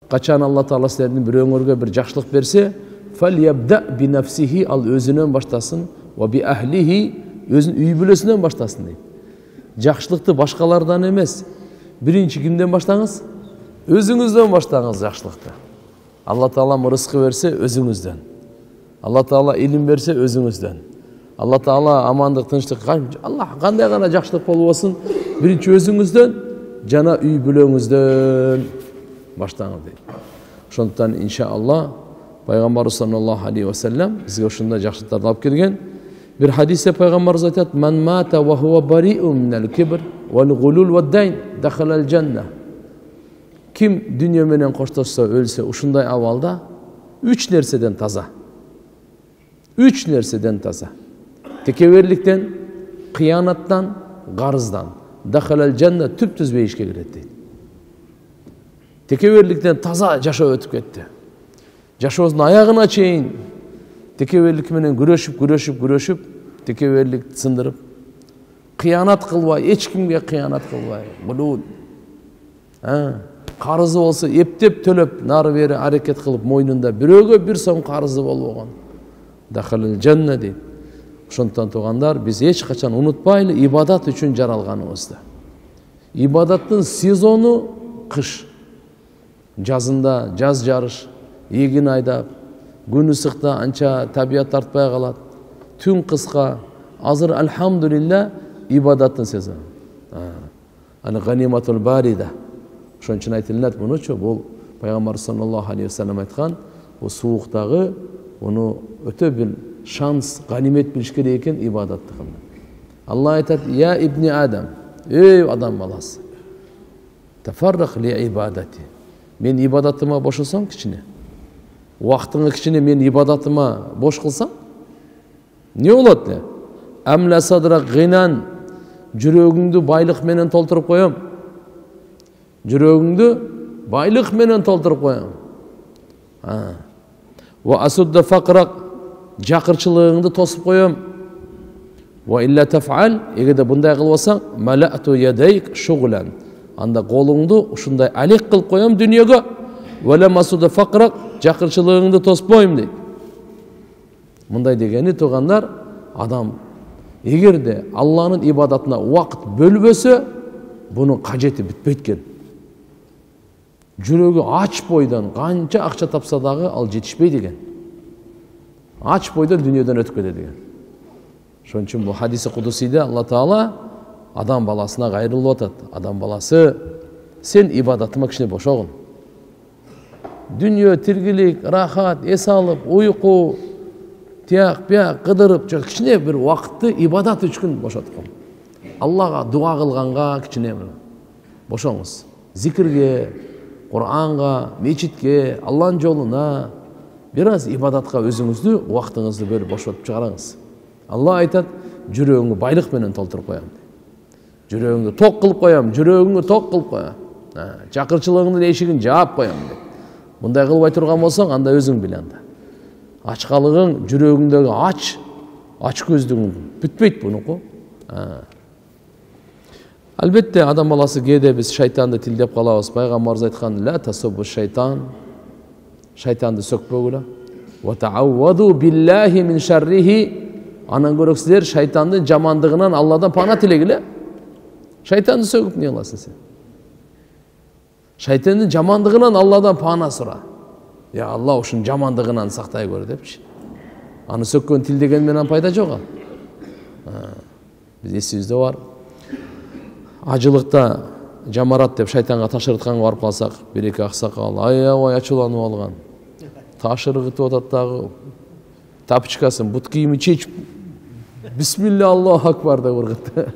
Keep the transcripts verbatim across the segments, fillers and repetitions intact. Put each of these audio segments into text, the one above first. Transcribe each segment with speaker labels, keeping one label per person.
Speaker 1: Качан Алла Таала силердин бирөөңөргө бир жакшылык берсе, фальябда би нафсихи, ал өзүнөн баштасын, ва би ахлихи, өзүнүн үй бүлөсүнөн баштасын дейт. Жакшылыкты башкалардан эмес, биринчи кимден баштаңыз? Өзүңүздөн баштаңыз жакшылыкты. Алла Таала рызкы берсе, өзүңүздөн. Алла Таала илим берсе, өзүңүздөн. Алла Таала амандык, тынчтык, Алла кандай гана жакшылык болбосун, биринчи өзүңүздөн жана үй бүлөңүздөн баштаңыз дейт. Ошондуктан иншаалла пайгамбарыбыз саллаллаху алейхи ва саллям бизге ушундай жакшылыктарды алып келген. Bir hadise Peygamberimiz aytат: "Men mata ve huve bari'un minel kibr vel gulul ve dayn dakhalal cennet." Kim dünya menen koştoşsa ölse uşunday avalda üç nerseden taza. Üç nerseden taza. Tekeverlikten, kıyanattan, garızdan. Dakhalal cennet tüptüz beyişke giret deydi. Tekeverlikten taza жашоо өтүп кетти. Жашоосунун аягына чейин tekeverlik менен күрөшүп, күрөшүп, күрөшүп, tekeverlik сындырып, кыянат кылбай, эч кимге кыянат кылбай, булут. Карызы болсо эптеп төлөп, нары бери аракет кылып, мойнунда бирөөгө бир сом карызы болгон. Дахалыл жанна дейт. Ошондон тугандар, биз эч качан унутпайлы ибадат үчүн жаралганыбызды. Ибадаттын сезону кыш. Жазында жаз жарыш, эгин айдап, күн ысыкта анча табият тартпай калат. Түн кыска, азыр алхамдулилля ибадаттын сезону. Аны ганиматул барида. Ошон үчүн айтылат мунучу, бул пайгамбар саллаллаху алейхи ва саллям айткан, бул сууктагы уну өтө бир шанс, ганимет билиш керек экен ибадатты кылып. Алла айтат: "Я ибни Адам, ey адам баласы, тафаррах ли ибадати." Мен ибадатыма бошосоң кичине. Уақытыңы кичине мен ибадатыма бош кылсаң, не болот эле? Амла садрак гинан, жүрөгүңдү байлык менен толтуруп коём. Жүрөгүңдү байлык менен толтуруп коём. Ва асудда факрак, жакырчылыгыңды тосуп коём. Ва илля тафал, эгерде мындай кылбасаң, малату ядайк шугулан. Анда колуңду ушундай алек кылып коём дүйнөгө. Вала масуда факрак, жакырчылыгыңды тоспойм дейт. Мындай дегени тугандар, адам эгерде Алланын ибадатына убакыт бөлбөсө, бунун кажети бүтпөйт экен. Жүрөгү ач бойдон канча акча тапса дагы ал жетишпейт экен. Ач бойдон дүйнөдөн өтүп кетет экен. Ошон үчүн бул хадиси кудусиде Алла Таала адам баласына кайрылып атат. Адам баласы, сен ибадатыма кичине бошогун. Дүньө, тиргилик, рахат, эс алып, уйку, тияк, бияк, кыдырып, кичине бир убакытты ибадат үчүн бошоткон. Аллага дуа кылганга кичине бошоңуз. Зикирге, Кур'анга, мечитке, Алланын жолуна, бир аз ибадатка өзүңүздү, убактыңызды бөлүп бошотуп чыгарыңыз. Алла айтат: "Жүрөгүңдү байлык менен толтуруп коём." Жүрөгүңдү ток кылып коём, жүрөгүңдү ток кылып коём. Чакырчылыгыңдын эшигин жаап коём деп. Мындай кылбай турган болсоң, анда өзүң бил анда. Ачкалыгың, жүрөгүңдөгү ач, ач көздүгүң бүтпөйт бунуку. Албетте адам баласы кээде биз шайтанды тилдеп калабыз. Пайгамбарыбыз айткан: "Ла тасуббу шайтан." Шайтанды сөкпөгүлө. "Ва таавваду биллахи мин шаррихи." Анан көрөк силер шайтандын жамандыгынан Алладан пана тилегиле. Шайтанды сөгүп не кыласың сен? Шайтандын жамандыгынан Алладан пана сура. Я Алла ушун жамандыгынан сактай көр депчи. Аны сөккөн тилдеген менен пайда жок ал. Биз эсибизде бар. Ажылыкта жамарат деп шайтанга ташыртканга барып калсак, бир эки аксакал аябай ачууланып алган. Ташыргытып атат дагы. Тапчкасын, бут кийими чечип, бисмилля Аллаху акбар деп ургат.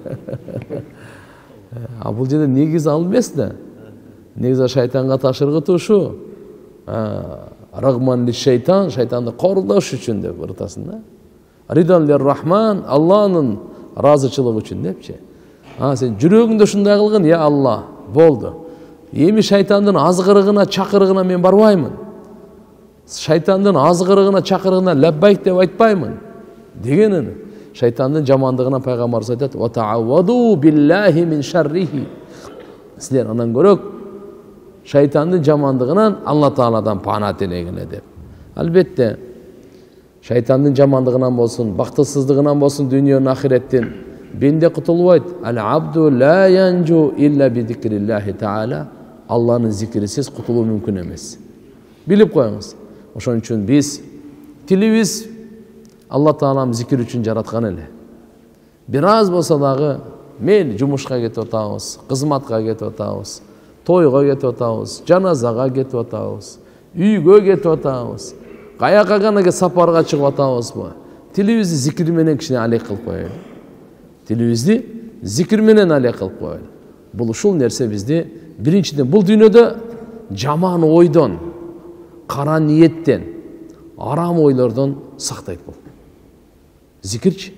Speaker 1: А бул жерде негизи ал эмес да. Негизи шайтанга ташыргытуу ушу. Рагман ли шайтан, шайтанды кордош үчүн деп уртасын да. Ридан лир рахман, Алланын разычылыгы үчүн депчи. А сен жүрөгүңдө ушундай кылгын, я Алла, болду. Эми шайтандын азгырыгына, чакырыгына мен барбаймын. Шайтандын азгырыгына, чакырыгына лаббайк деп айтпаймын. Дегенин шайтандын жамандыгына пайгамбарыбыз айтат: "Ва таавваду биллахи мин шаррихи." Силер анан көрөк шайтандын жамандыгынан Алла Тааладан пана телегиле деп. Албетте шайтандын жамандыгынан болсун, бактысыздыгынан болсун дүйнөнүн ахиреттин бенде кутулбайт. Ал-абду ла янжу илля би зикриллахи таала. Алланын зикрисиз кутулуу мүмкүн эмес. Билип коюңуз. Ошон үчүн биз тилибиз Алла Таалам зикир үчүн жараткан эле. Бир аз болсо дагы мен жумушка кетип атабыз, кызматка кетип атабыз, тойго кетип атабыз, жаназага кетип атабыз, үйгө кетип атабыз, каяка гана сапарга чыгып атабызбы? Тилибизди зикир менен кичине алек кылып коелу. Тилибизди зикир менен алек кылып коелу. Бул ушул нерсе бизди биринчиден бул дүйнөдө жаман ойдон, кара ниеттен, арам ойлордон сактайт бул. Зикирчи.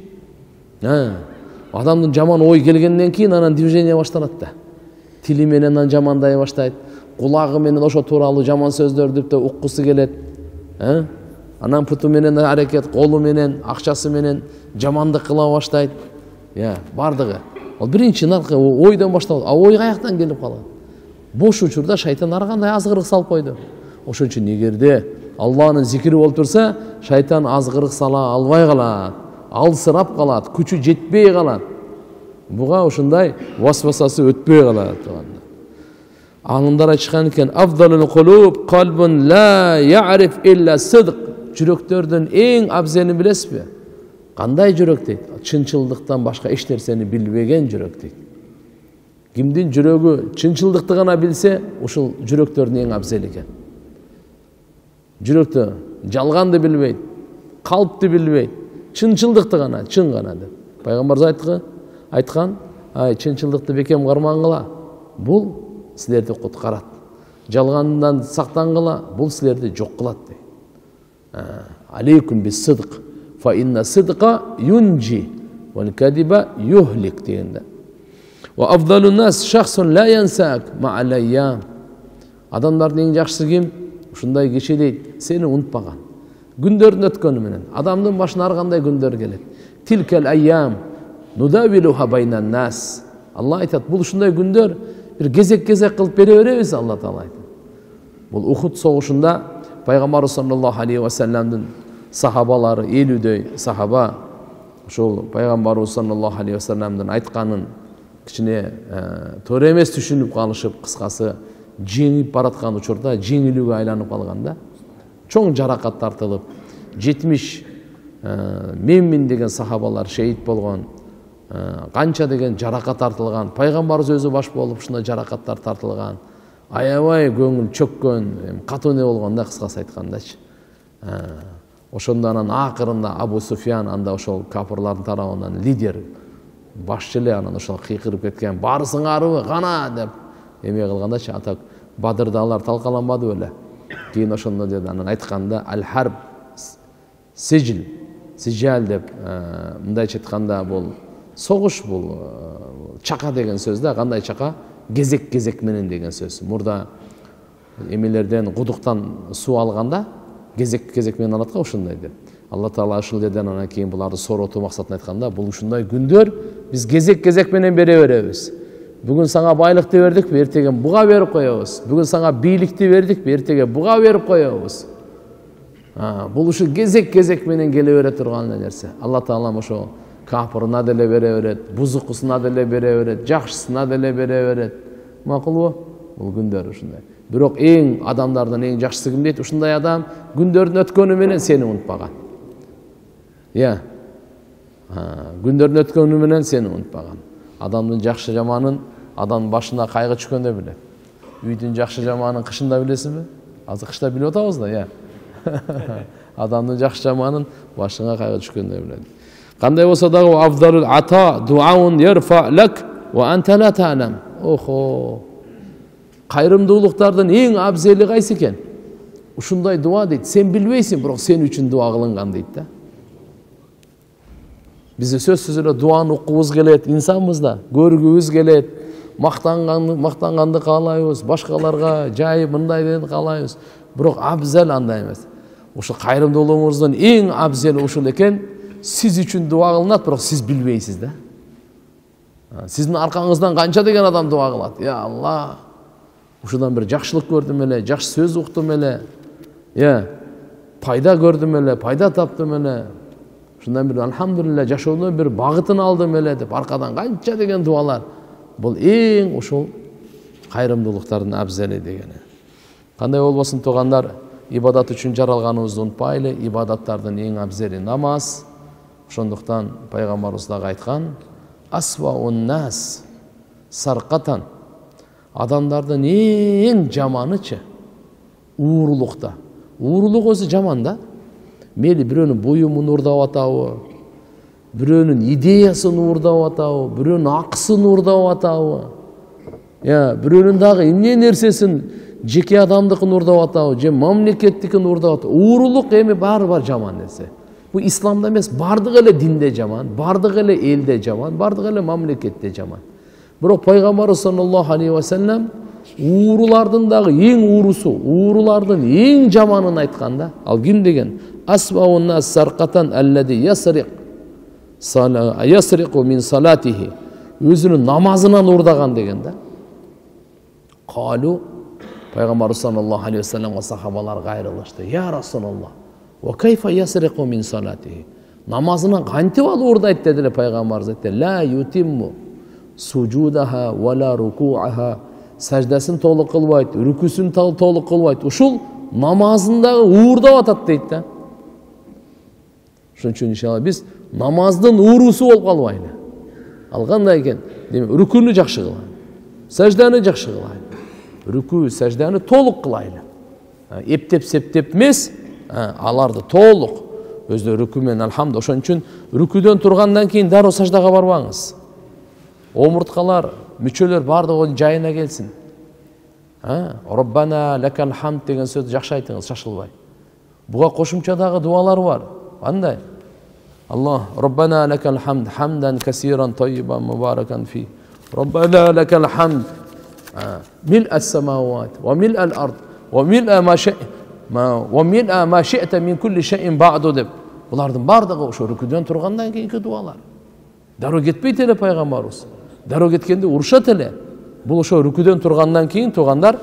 Speaker 1: Адамдын жаман ой келгенден кийин анан движение башталат да. Тили менен анан жамандай баштайт. Кулагы менен ошо тууралуу жаман сөздөрдү да уккусу келет. Анан путу менен аракет, колу менен, акчасы менен жамандык кыла баштайт. Я, бардыгы. Ал биринчи наркы ойдон башталат. А ой каяктан келип калат? Бош учурда шайтан ар кандай азгырык салып койду. Ошон үчүн эгерде Алланын зикири болуп турса, шайтан азгырык сала албай калат. Алсырап калат, күчү жетпей калат. Буга ушундай васвасасы өтпөй калат. Алымдар айтышкан экен, афдалул кулуб калбун ла я'риф илля сидq. Жүрөктөрдүн эң абзелин билесизби? Кандай жүрөк дейт? Чынчылдыктан башка эч нерсени билбеген жүрөк дейт. Кимдин жүрөгү чынчылдыкты гана билсе, ушул жүрөктөрдүн эң абзели экен. Жүрөктө жалганды билбейт, калпты билбейт, чынчылдыкты гана, чын гана деп. Пайгамбарыбыз айткан, айткан, ай чынчылдыкты бекем кармаңгыла. Бул силерди куткарат. Жалгандан сактангыла, бул силерди жок кылат дейт. Алейкум бис-сидq, фа инна сидqa юнжи, вал кадиба юхлик дегенде. Ва афдалун нас шахсун ла янсак ма'ал айям. Адамдардын эң жакшысы ким? Ушундай киши дейт, сени унутпаган. Күндөрдүн өткөнү менен адамдын башына ар кандай күндөр келет. Тилкал айям нудавилуха байнан нас. Алла айтат, бул ушундай күндөр бир кезек-кезек кылып бере беребиз, Алла Таала айтат. Бул Ухуд согушунда Пайгамбар саллаллаху алейхи ва салламдын сахабалары, элүүдөй сахаба ошол Пайгамбар саллаллаху алейхи ва салламдын айтканын кичине туура эмес түшүнүп калышып, кыскасы жеңип бараткан учурда жеңилүүгө айланып калганда, чоң жаракат тартылып, жетимиш менмин деген сахабалар шейит болгон, канча деген жаракат тартылган, пайгамбарыбыз өзү баш болуп ушундай жаракаттар тартылган, аябай көңүл чөккөн, катуу не болгондо кыскасы айткандачы. Ошондо анан акырында Абу Суфьян анда ошол капырлардын тарабынан лидер, башчы эле анан ошол кыйкырып кеткен, барысыңарбы гана деп эме кылгандачы, атак Бадырда алар талкаланбады беле. Кийин ошондо деди, анан айтканда аль-харб сижил, сижал деп, мындайча айтканда бул согуш, бул чака деген сөз да, кандай чака? Кезек-кезек менен деген сөз. Мурда эмелерден кудуктан суу алганда кезек-кезек менен алат го, ошондой деп. Алла Таала ушул деден анан кийин буларды соротуу максатында айтканда, бул ушундай күндөр биз кезек-кезек менен бере беребиз. Бүгүн саңа байлыкты бердикпи, эртеге буга берип коебуз. Бүгүн саңа бийликти бердикпи, эртеге буга берип коебуз. Бул ушу кезек-кезек менен келе бере турган нерсе. Алла Таалам ошо капырына деле бере берет, бузукусуна деле бере берет, жакшысына деле бере берет. Макулбу? Бул күндөр ушундай. Бирок эң адамдардын эң жакшысы ким дейт? Ушундай адам күндөрдүн өткөнү менен сени унутпаган. Я. Күндөрдүн өткөнү менен сени унутпаган. Адамдын жакшы жаманын адам башына кайгы түшкөндө билет. Үйдүн жакшы жаманын кышында билесизби? Азыр кышта билип атабыз да, я. Адамдын жакшы жаманын башыңа кайгы түшкөндө билет. Кандай болсо дагы афдалул ата дуаун ярфа лак ва анта ла та'лам. Охо. Кайрымдуулуктардын эң абзели кайсы экен? Ушундай дуа дейт. Сен билбейсиң, бирок сен үчүн дуа кылынган дейт да. Бизде сөзсүз эле дуаны уккубуз келет, инсанбыз да, көргүбүз келет, мактанганды, мактанганды каалайбыз, башкаларга жайып мындай дегенди каалайбыз. Бирок абзел андай эмес. Ошо кайрымдуулугуңуздун эң абзели ушул экен. Сиз үчүн дуа кылынат, бирок сиз билбейсиз да. Сиздин аркаңыздан канча деген адам дуа кылат. Я Алла, ушудан бир жакшылык көрдүм эле, жакшы сөз уктум эле, я пайда көрдүм эле, пайда таптым эле, ушундан бир алхамдулилля жашоонун бир багытын алдым эле деп аркадан канча деген дуалар. Бул эң ушул кайрымдуулуктардын абзели дегени. Кандай болбосун туугандар, ибадат үчүн жаралганыбызды унутпайлы, ибадаттардын эң абзели намаз. Ошондуктан пайгамбарыбыз дагы айткан: асваун нас саркатан. Адамдардын эң жаманычы уурулукта. Уурулук өзү жаман да. Мели бирөөнүн буюмун уурдап атабы, бирөөнүн идеясын уурдап атабы, бирөөнүн акысын уурдап атабы, я бирөөнүн дагы эмне нерсесин, жеке адамдыкын уурдап атабы, же мамлекеттикин уурдап атабы. Уурулук эми баары бар жаман нерсе. Бу исламда эмес, бардык эле динде жаман, бардык эле элде жаман, бардык эле мамлекетте жаман. Бирок пайгамбарыбыз саллаллаху алейхи ва саллям уурулардын дагы эң уурусу, уурулардын эң жаманын айтканда. Ал ким деген? Асваун нас саркатан аллади ясриq ясриqu мин салатихи. Өзүнүн намазынан уурдаган деген да. Калу, пайгамбарыбыз саллаллаху алейхи ва саллямга сахабалар кайрылышты. Я Расулаллах, ва кайфа ясриqu мин салатихи. Намазынан кантип ал уурдайт дедиле пайгамбарыбыз айтты. Ла ютимму сужудаха ва ла рукуаха. Саждасын толук кылбайт, рүкүсүн толук кылбайт. Ушул намазындагы уурдап атат дейт да. Ошон үчүн иншалла биз намаздын уурусу болуп калбайлы. Ал кандай экен? Демек, рүкүнү жакшы кылайлы, сажданы жакшы кылайлы, рүкү, сажданы толук кылайлы. Эптеп септеп эмес, аларды толук өздөрү рүкү менен алхамду. Ошон үчүн рүкүдөн тургандан кийин дароо саждага барбаңыз. Омурткалар, мүчөлөр бардыгы жайына келсин. Роббана лакал хамд деген сөздү жакшы айтыңыз, шашылбай. Буга кошумча дагы дуалар бар. Кандай? Аллах, Роббана лакал хамд, хамдан касиран таййибан мубаракан фи. Роббана лакал хамд, мил ас-самават, ва мил ал-ард, ва мил ма ши, ва мил ма ши'та мин кулли шайин ба'ду деп. Булардын бардыгы ошо рүкүдөн тургандан кийинки дуалар. Дароо кетпейт эле пайгамбарыбыз. Дароо кеткенде урушат эле. Бул ошо рүкүдөн тургандан кийин туугандар,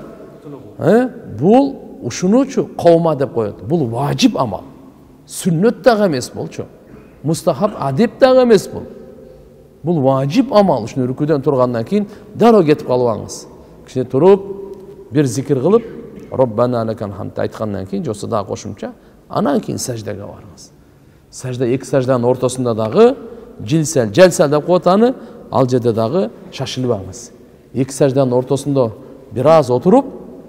Speaker 1: бул ушунучу кавма деп коет. Бул важип амал. Сүннөт дагы эмес болчу. Мустахаб адеп дагы эмес бул. Бул важип амал. Ушуну рүкүдөн тургандан кийин дароо кетип калбаңыз. Кичине туруп, бир зикир кылып, Роббана лакал хамд айткандан кийин жосо дагы кошумча, анан кийин саждага барыңыз. Сажда эки сажданын ортосунда дагы жилсел, жалсел деп коет аны, ал жерде дагы шашылбаңыз. Эки сажданын ортосунда бир аз отуруп,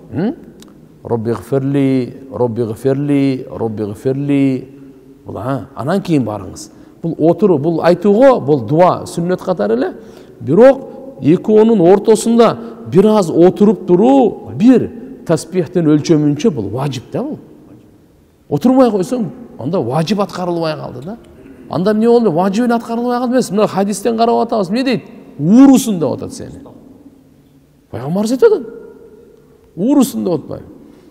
Speaker 1: Роббигфирли, Роббигфирли, Роббигфирли, анан кийин барыңыз. Бул отуруу, бул айтууго, бул дуа, сүннөт катары эле. Бирок экөөнүн ортосунда бир аз отуруп туруу, бир таспихтин өлчөмүнчө бул важип да бул. Отурмай койсоң, анда важип аткарылбай калды да. Анда эмне болду? Важибин аткарылбай калды эмес. Мына хадистен карап атабыз. Эмне дейт? Уурусун деп атат сени. Пайгамбарыбыз айтат. Уурусун деп атпайбы?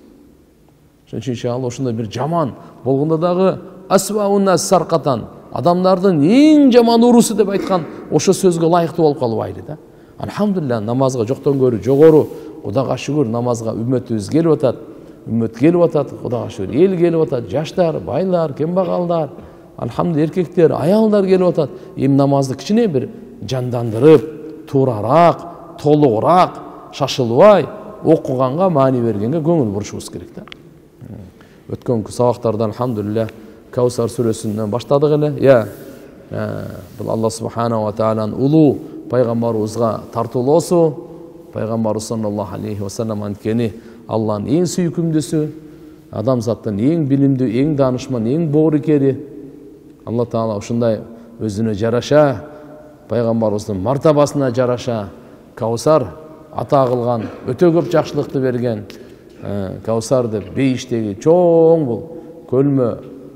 Speaker 1: Ошон үчүн иншалла ошондой бир жаман болгондо дагы асваун нас саркатан, адамдардын эң жаман уурусу деп айткан ошо сөзгө ылайыктуу болуп калбайлы да. Алхамдулилля, намазга жоктон көрү жогору, Кудайга шүгүр, намазга үммөтүбүз келип атат. Үммөт келип атат, Кудайга шүгүр, эл келип атат, жаштар, байлар, кембагалдар, алхамдулилля, эркектер, аялдар келип атат. Эми намазды кичине бир жандандырып, туураараак, толугураак, шашылбай окуганга, маани бергенге көңүл бурушубуз керек да. Өткөнкү сабактарда алхамдулилля Каусар сүрөсүнөн баштадык эле. Я, бул Аллах субханаху ва тааlanın улуу пайгамбарыбызга тартуулоосу, пайгамбарыбыз саллаллаху алейхи ва саллям анткени Аллахнын эң сүйкүмдүүсү, адамзаттын эң билимдүү, эң даанышман, эң боорукери. Алла таала ушундай өзүнө жараша, пайгамбарыбыздын мартабасына жараша Каусар ата кылган, өтө көп жакшылыкты берген. Каусар деп бейиштеги чоң бул көлмө,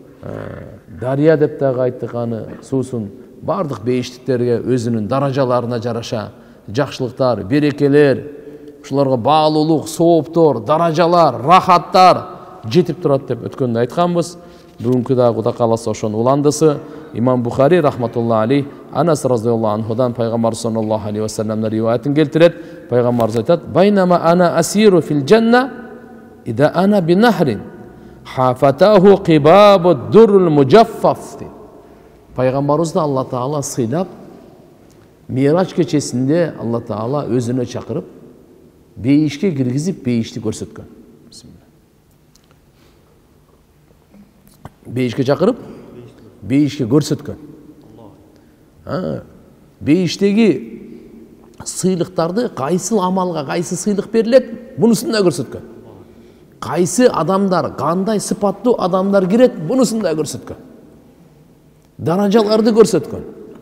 Speaker 1: дария деп дагы айттык аны, суусун бардык бейиштиктерге өзүнүн даражаларына жараша жакшылыктар, берекелер, ушуларга баалуулук, сооптор, даражалар, рахаттар жетип турат деп өткөндө айтканбыз. Бүгүнкү дагы Кудай кааласа ошонун уландысы имам Бухари рахматулла алейх Анас разияллаху анхудан пайгамбар саллаллаху алейхи ва салламдан риwayatын келтирет. Пайгамбарыбыз айтат: "Байнама ана асиру фил жанна ида ана бинахрин хафатаху qibabud durrul mujaffaf." Пайгамбарыбызды Алла Таала сыйлап, Мирач кечесинде Алла Таала өзүнө чакырып, бейишке киргизип, бейишти көрсөткөн. Бейишке чакырып, бейишке көрсөткөн. Бейиштеги сыйлыктарды кайсы амалга, кайсы сыйлык берилет, мунусун да көрсөткөн. Кайсы адамдар, кандай сыпаттуу адамдар кирет, мунусун да көрсөткөн. Даражаларды көрсөткөн.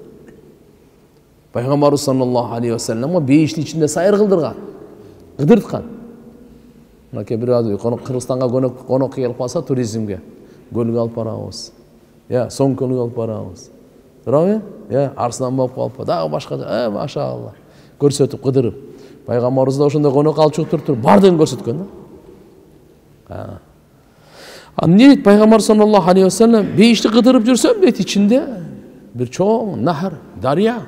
Speaker 1: Пайгамбар саллаллаху алейхи ва салламга бейиштин ичинде сайыр кылдырган, кыдырткан. Мына бир азы Кыргызстанга конок конок келип калса туризмге, көлгө алып барабыз. Я, соң көлгө алып барабыз. Туурабы? Я, арслан болуп калып, дагы башка, э, машалла. Көрсөтүп, кыдырып. Пайгамбарыбыз да ошондой конок алып чыгып туруп, бардыгын көрсөткөн да. А эмне Пайгамбар саллаллаху алейхи ва саллам бейишти кыдырып жүрсөм дейт, ичинде бир чоң нахар, дария.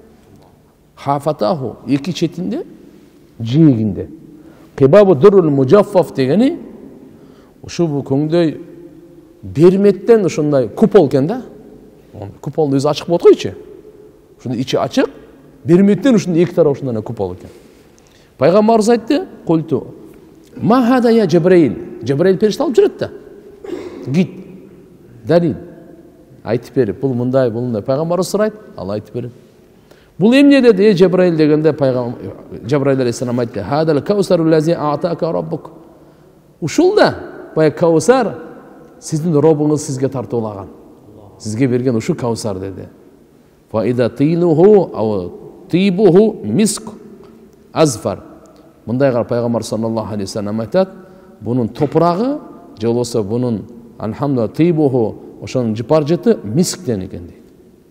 Speaker 1: Хафатаху, эки четинде, жиегинде. Qibabud durrul mujaffaf дегени ушу бу көңдөй берметтен ушундай купол экен да. Куполдун өзү ачык болот койчу. Ушунун ичи ачык, берметтен ушунун эки тарабы ушундай купол экен. Пайгамбарыбыз айтты: "Культу ма хада я Жабраил." Жабраил периште алып жүрөт да. Гит, далил. Айтып берип, бул мындай, бул мындай. Пайгамбарыбыз сурайт, ал айтып берет. Бул эмне деди? Э Жабраил дегенде пайгамбар Жабраил алейхиссалам айтты: "Хадал каусарул лази аатака раббук." Ушул да бая каусар сиздин Робуңуз сизге тартуулаган. Сизге берген ушу каусар деди. Фа ида тилуху ау тибуху миск азфар. Мындай кар пайгамбар саллаллаху алейхи ва саллам айтат: "Бунун топурагы, же болбосо бунун алхамдулилlah тибуху, ошонун жыпар жыты мисктен экен" дейт.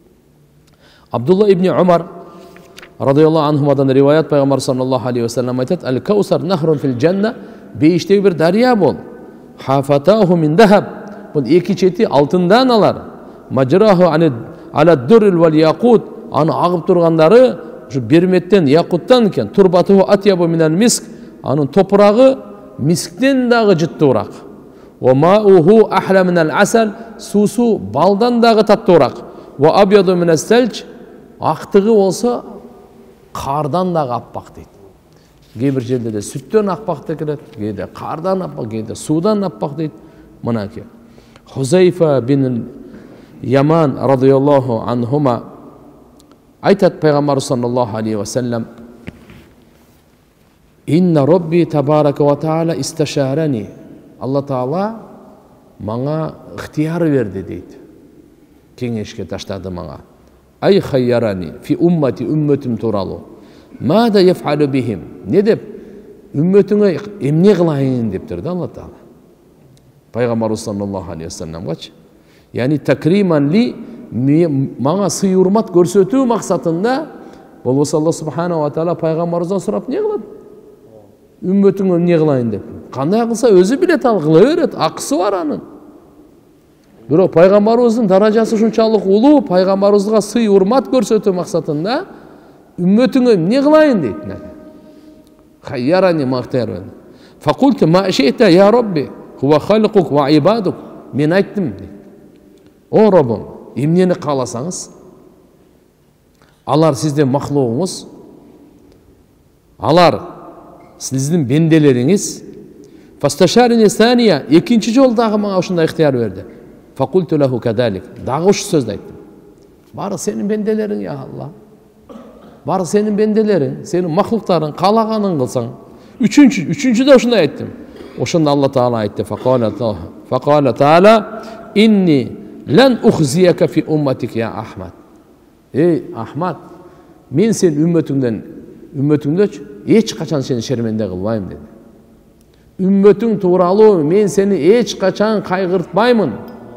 Speaker 1: Абдулла ибн Умар радияллаху анхумадан риваят, пайгамбар саллаллаху алейхи ва саллам айтат: "Ал-каусар нахрун фил жанна", бейиштеги бир дария бол. Хафатаху мин дахаб, бул эки чети алтындан алар. Majrahu ala durril wal yaqut, аны агып тургандары ушу берметтен, якуттан экен. Турбату атьябу минал миск, анын топурагы мисктен дагы жыттуураак. Ва мауху ахла минал асал, суусу балдан дагы таттуураак. Ва абяду минас сальж, актыгы болсо кардан дагы аппак дейт. Кээ бир жерде де сүттөн аппак да келет, кээде кардан аппак, кээде суудан аппак дейт. Мынакей Хузайфа бин Яман радияллаху анхума айтат пайгамбар саллаллаху алейхи ва саллам: "Инна Робби табарака ва таала исташарани." Алла Таала мага ыктыяр берди дейт. Кеңешке таштады мага. Ай хайярани фи уммати, умматым тууралуу. Мада яфалу бихим. Не деп умматыңа эмне кылайын дептир да Алла Таала. Пайгамбар саллаллаху алейхи ва салламгачы. Yani takriman li manga sый урмат көрсөтүү максатында болбосо Алла субханаху ва таала пайгамбарыбыздан сурап не кылат? Үммөтүңө эмне кылайын деп. Кандай кылса өзү билет, ал кыла берет, акысы бар анын. Бирок пайгамбарыбыздын даражасы ушунчалык улуу, пайгамбарыбызга сый урмат көрсөтүү максатында үммөтүңө эмне кылайын дейт. Хайярани мактар. Факулту ма ши'та я Робби, хува халкук ва ибадук. Мен айттым дейт. О Роббум, эмнени кааласаңыз, алар сиздин махлугуңуз, алар сиздин бенделериңиз. Фасташарини сания, экинчи жолу дагы мага ушундай ыктыяр берди. Факульту лаху кадалик, дагы ушу сөздү айттым. Бары сенин бенделериң я Алла. Бары сенин бенделериң, сенин махлуктарың, каалаганын кылсаң. Үчүнчү, үчүнчү да ушундай айттым. Ошондо Алла Таала айтты: Факала Факала Таала инни лан ухзияка фи умматик я Ахмад. Эй Ахмад, мен сен үммөтүңдөн, үммөтүңдөчү эч качан сени шерменде кылбайм деди. Үммөтүң тууралуу мен сени эч качан кайгыртпаймын.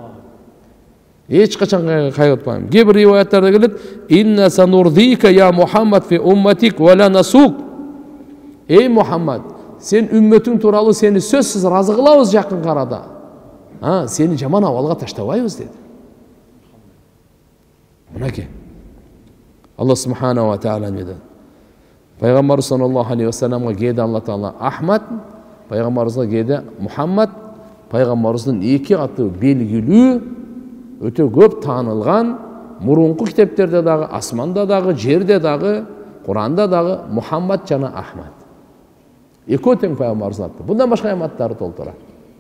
Speaker 1: Эч качан кайгыртпайм. Кээ бир риваяттарда келет: инна санурдика я Мухаммад фи умматик ва ла насук. Эй Мухаммад, сен үммөтүң тууралуу сени сөзсүз разы кылабыз жакын карада. А, сени жаман абалга таштабайбыз деди. Мынакей. Алла Субханаху ва Таала dedi. Пайғамбар саллаллаху алейхи ва салламға келді Алла Тағала Ахмад, пайғамбарымызға келді Мұхаммад. Пайғамбарымыздың екі аты белгілі, өте көп танылған, мұрынқы кітептерде дағы, асманда дағы, жерде дағы, Құранда дағы Мұхаммад жана Ахмад. Екі өтең пайғамбарымыздың аты. Бұндан башқа аттары толтыра.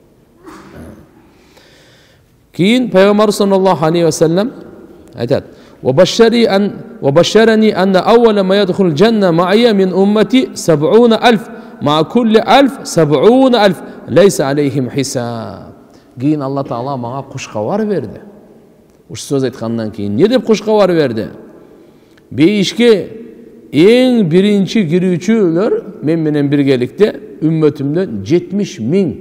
Speaker 1: Кейін пайғамбар саллаллаху алейхи ва саллам айтады: وبشرني أن وبشرني أن أول ما يدخل الجنة معي من أمتي سبعون ألف مع كل ألف سبعون ألف ليس عليهم حساب. Кейін Алла Тағала маған құшқабар берді. Осы сөз айтқаннан кейін не деп құшқабар берді? Бейішке ең бірінші кірушілер мен менен біргелікте үмметімден жетмиш миң.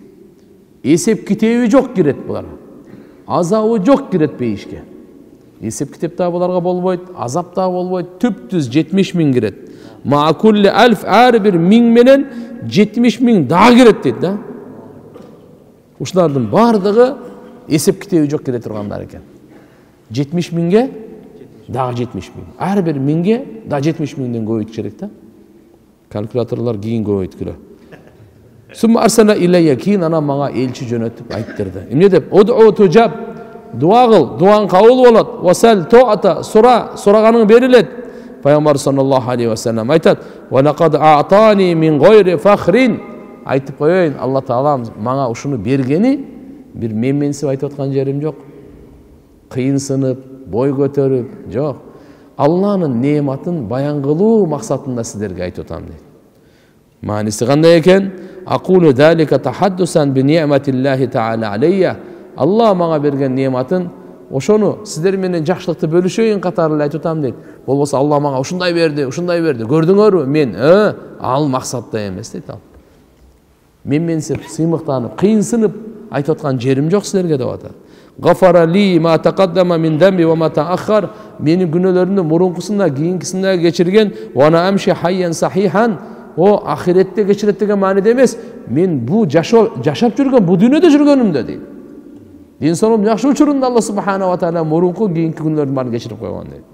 Speaker 1: Есеп кітебі жоқ кірет бұлар. Азабы жоқ кірет бейішке. Есеп кітепті бұларға болбойды, азапта болбойды, түп-түз жетмиш миң кірет. Маакулли әлф әр бір миң менен жетмиш миң дағы кірет дейді да. Ушылардың бардығы есеп кітебі жоқ кіре тұрғандар екен. жетмиш миңге дағы жетмиш миң. Әр бір миңге дағы жетмиш миңден көбейт керек да. Калькуляторлар кейін көбейт кіре. Сүмма арсана илайя, кейін ана маңа елші жөнөтіп айттырды. Емне деп? Уд'у тужаб, дуа қыл, дуаң қабыл болады. Васал туата, сұра, сұрағаның беріледі. Пайғамбар саллаллаху алейхи ва саллям айтады: "Ва лақад аътани мин гайри фахрин." Айтып қойайын, Алла Тағала маңа ушуну бергени бир менменсип айтып отқан жерим жоқ. Қиынсынып, бой көтеріп, жоқ. Алланың неъматын баян кылуу мақсатында сіздерге айтып отам дейді. Мааниси кандай екен? Aqulu zalika tahaddusan bi ni'matillahi ta'ala alayya. Алла маңа берген неъматын ошону сіздер менен жакшылыкты бөлүшөйүн катары айтып отам дейт. Болбосо Алла маңа ушундай берди, ушундай берди. Көрдүңөрбү? Мен, э, ал максатта эмес дейт ал. Мен менсип, сыймыктанып, кыйынсынып айтып аткан жерим жок силерге деп атат. Гафара ли ма тaqaddama min dambi wa ma ta'akhkhar. Менин күнөөлөрүмдү мурункусунда, кийинкисинде кечирген, wa ana amshi hayyan sahihan. О ахиретте кечирет деген мааниде эмес. Мен бу жашап жүргөн, бу дүйнөдө жүргөнүмдө дейт. İnsanım yaxşı uçurunda Allah Subhanahu wa Ta'ala morunku giyinki günlerini bana geçirip koyuyor deyip.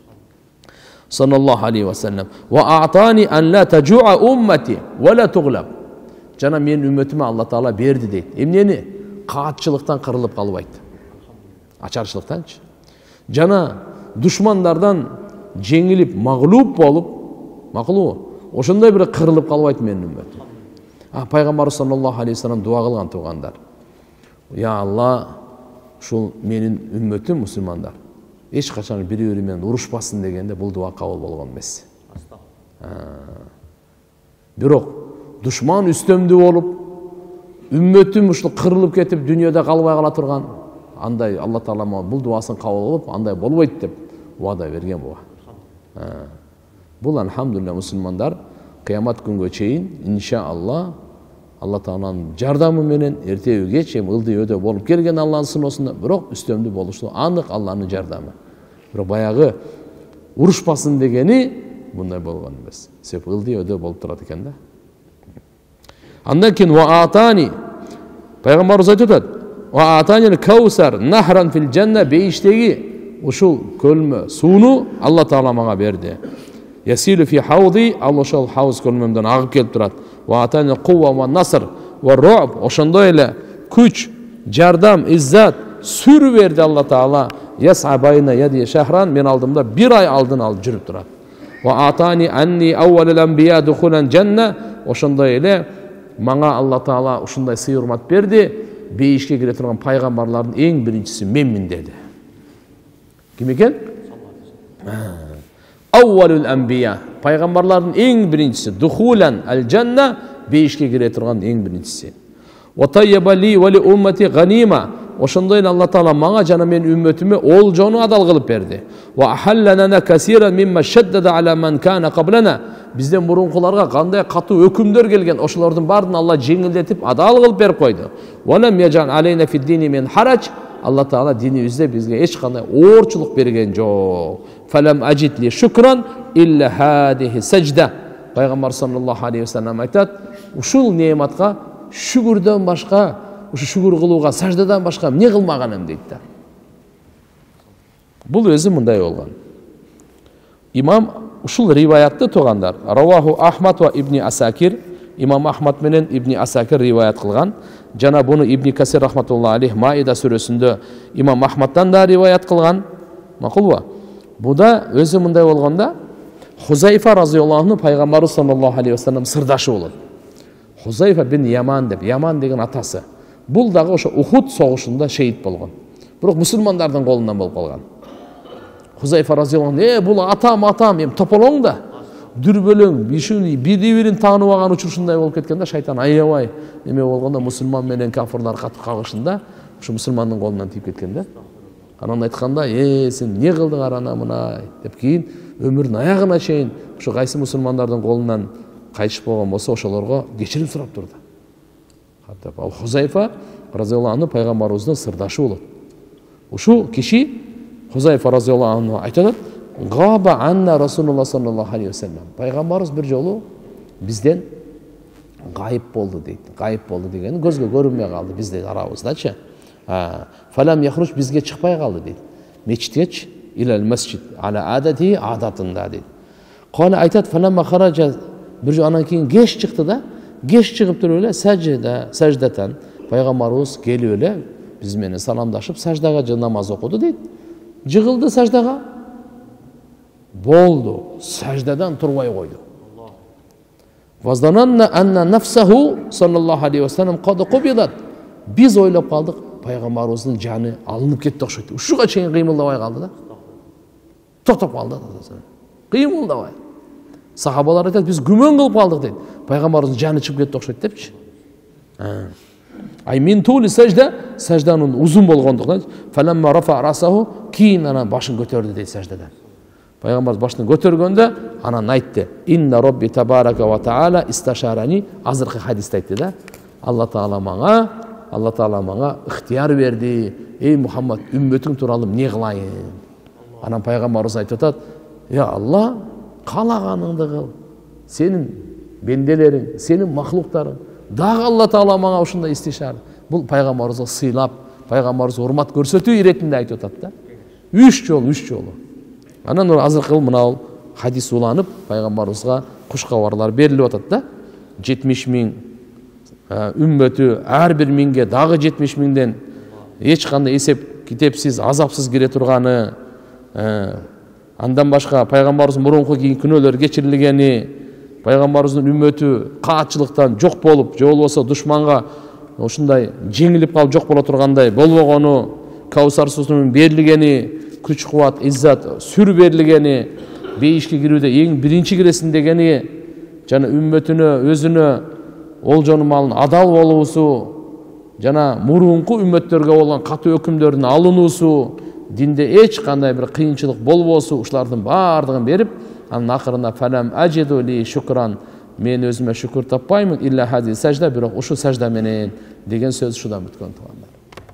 Speaker 1: Sallallahu aleyhi ve sellem. Ve a'tani an la tecu'a ummeti ve la tuğlab. Cana menin ümmetime Allah Ta'ala berdi deyip. Emneni? Kaatçılıktan kırılıp kalıp aydı. Açarçılıktan. Cana düşmanlardan jengilip, mağlup olup, mağlup, oşunday bir kırılıp kalıp aydı menin ümmetim. Ah, Peygamber sallallahu aleyhi ve sellem dua kılgan tuğanlar. Ya Allah, şul menin ümmetim Müslümanlar. Eş kaçan biri öyle uruşmasın degende bul dua kabul bolgon emес. Бирок düşman üstömdүү болуп, ümmetim ушул кырылып кетип дүйнөдө калбай кала турган, андай Алла Таала бул дуасын кабыл кылып, андай болбойт деп вада берген буга. Бул алхамдулилlah мусулмандар кыямат күнгө чейин иншаалла Алла Тааланын жардамы менен эртеби кеч эми ылдый өдө болуп келген Алланын сыноосунда, бирок үстөмдүү болушу анык Алланын жардамы. Бирок баягы урушпасын дегени мындай болгон эмес. Себеби ылдый өдө болуп турат экен да. Андан кийин ва атани пайгамбарыбыз айтып атат: "Ва атани каусар нахран фил жанна", бейиштеги ушул көлмө сууну Алла Таала мага берди. Ясилу фи хауди, ал ошол хауз көлмөмдөн агып келип турат. Ва атани кува ва наср ва руъб, ошондой эле күч, жардам, иззат, сүр берди Алла Таала. Яс'a bayna yadi shahran, men алдымда bir ай алдын алып жүрүп турат. Ва атани анни awwalul anbiya dukhulan janna, ошондой эле мага Алла Таала ушундай сый урмат берди. Бейишке кире турган пайгамбарлардын эң биринчиси менмин деди. Ким экен? Awwalul anbiya, пайгамбарлардын эң биринчиси, духулан аль-жанна, бейишке кире турган эң биринчиси. Ва тайяба ли ва ли уммати ганима, ошондой эле Алла Таала мага жана менин үммөтүмө олжону адал кылып берди. Ва ахаллана касиран мимма шаддада ала ман кана qablana, бизден мурункуларга кандай катуу өкүмдөр келген, ошолордун баарын Алла жеңилдетип адал кылып берип койду. Ва лам яжан алейна фид-дини min haraj, Алла Таала динибизде бизге эч кандай оорчулук берген жок. Фалам ажид ли шукран илля хадихи сажда. Пайгамбар саллаллаху алейхи ва саллям айтат: ушул неъматка шүгүрдөн башка, ушу шүгүр кылууга, саждадан башка эмне кылмаганым дейт да. Бул өзү мындай болгон. Имам ушул риваятты тугандар. Раваху Ахмад ва Ибни Асакир. Имам Ахмад менен Ибни Асакир риваят кылган. Жана буну Ибни Касир рахматуллахи алейх Маида сүрөсүндө Имам Ахмадтан да риваят кылган. Макулбу? Буда өзү мындай болгонда Хузайфа разияллаху анху пайгамбарыбыз саллаллаху алейхи вассалам сырдашы болот. Хузайфа бин Яман деп, Яман деген атасы. Бул дагы ошо Ухуд согушунда шейит болгон. Бирок мусулмандардын колунан болуп калган. Хузайфа разияллаху анху: "Э, бул атам, атам, эми тополоң да." Дүрбөлөң, бишүн, бири-бирин таанып алган учурушундай болуп кеткен да, шайтан аябай эме болгондо мусулман менен кафирлар катып калышында ушу мусулмандын колунан тийип кеткен да. Анан айтканда: "Э, сен эмне кылдың арана мына?" деп кийин өмүрүнүн аягына чейин ушу кайсы мусулмандардын колунан кайтыш болгон болсо ошолорго кечирим сурап турду. Каттап ал Хузайфа разияллаху анху пайгамбарыбыздын сырдашы болот. Ушул киши Хузайфа разияллаху анху айтат: "Габа анна Расулуллах саллаллаху алейхи вассалам." Пайгамбарыбыз бир жолу бизден гайып болду дейт. Гайып болду дегени көзгө көрүнбөй калды биздин арабыздачы. Фалам яхруж, бизге чыкпай калды дейт. Мечиткечи илал масжид ала адати адатында дейт. Кана айтат: "Фалам хаража", бир жолу анан кийин кеч чыкты да, кеч чыгып туруп эле сажда, саждатан пайгамбарыбыз келип эле биз менен саламдашып саждага намаз окуду дейт. Жыгылды саждага. Болду, саждадан турбай койду. Ваздананна анна нафсаху саллаллаху алейхи вассалам кад кубидат. Биз ойлоп калдык, пайгамбарыбыздын жаны алынып кетти окшойт. Ушуга чейин кыймылдабай калды да. Токтоп калды. Кыймылдабай. Сахабалар айтат: "Биз күмөн кылып калдык" дейт. Пайгамбарыбыздын жаны чыгып кетти окшойт депчи. Ай мин тули сажда, сажданын узун болгондуктан фаламма рафа расаху, кийин анан башын көтөрдү дейт саждадан. Пайгамбар башын көтөргөндө анан айтты: "Инна Робби табарака ва таала исташарани", азыркы хадисте айтты да. Алла Таала мага, Алла Таала мага ыктыяр берди. "Эй Мухаммад, үммөтүң тууралуу эмне кылайын?" Анан пайгамбарыбыз айтып атат: "Я Алла, каалаганыңды кыл. Сенин бенделериң, сенин махлуктарың. Дагы Алла Таала мага ушундай истишара." Бул пайгамбарыбызга сыйлап, пайгамбарыбызга урмат көрсөтүү иретинде айтып атат да. Үч жолу, үч жолу. Анан азыркы мына хадис уланып, пайгамбарыбызга куш кабарлар берилип атат да. жетимиш миң үммөтү, ар бир миңге дагы жетимиш миңден эч кандай эсеп китепсиз, азапсыз кире турганы, андан башка пайгамбарыбыздын мурунку кийин күнөөлөр кечирилгени, пайгамбарыбыздын үммөтү каатчылыктан жок болуп, же болбосо душманга ушундай жеңилип калып жок боло тургандай болбогону, Каусар суусунун берилгени, күч кубат, иззат, сүр берилгени, бейишке кирүүдө эң биринчи киресин дегени, жана үммөтүнө, өзүнө олжону малын адал болуусу, жана мурунку үммөттөргө болгон катуу өкүмдөрдүн алынуусу, динде эч кандай бир кыйынчылык болбосу, ушулардын баардыгын берип, анын акырында фалам ажиду ли шукран, мен өзүмө шүкүр таппаймын илля хади сажда, бирок ушу сажда менен деген сөз ушудан бүткөн туугандар.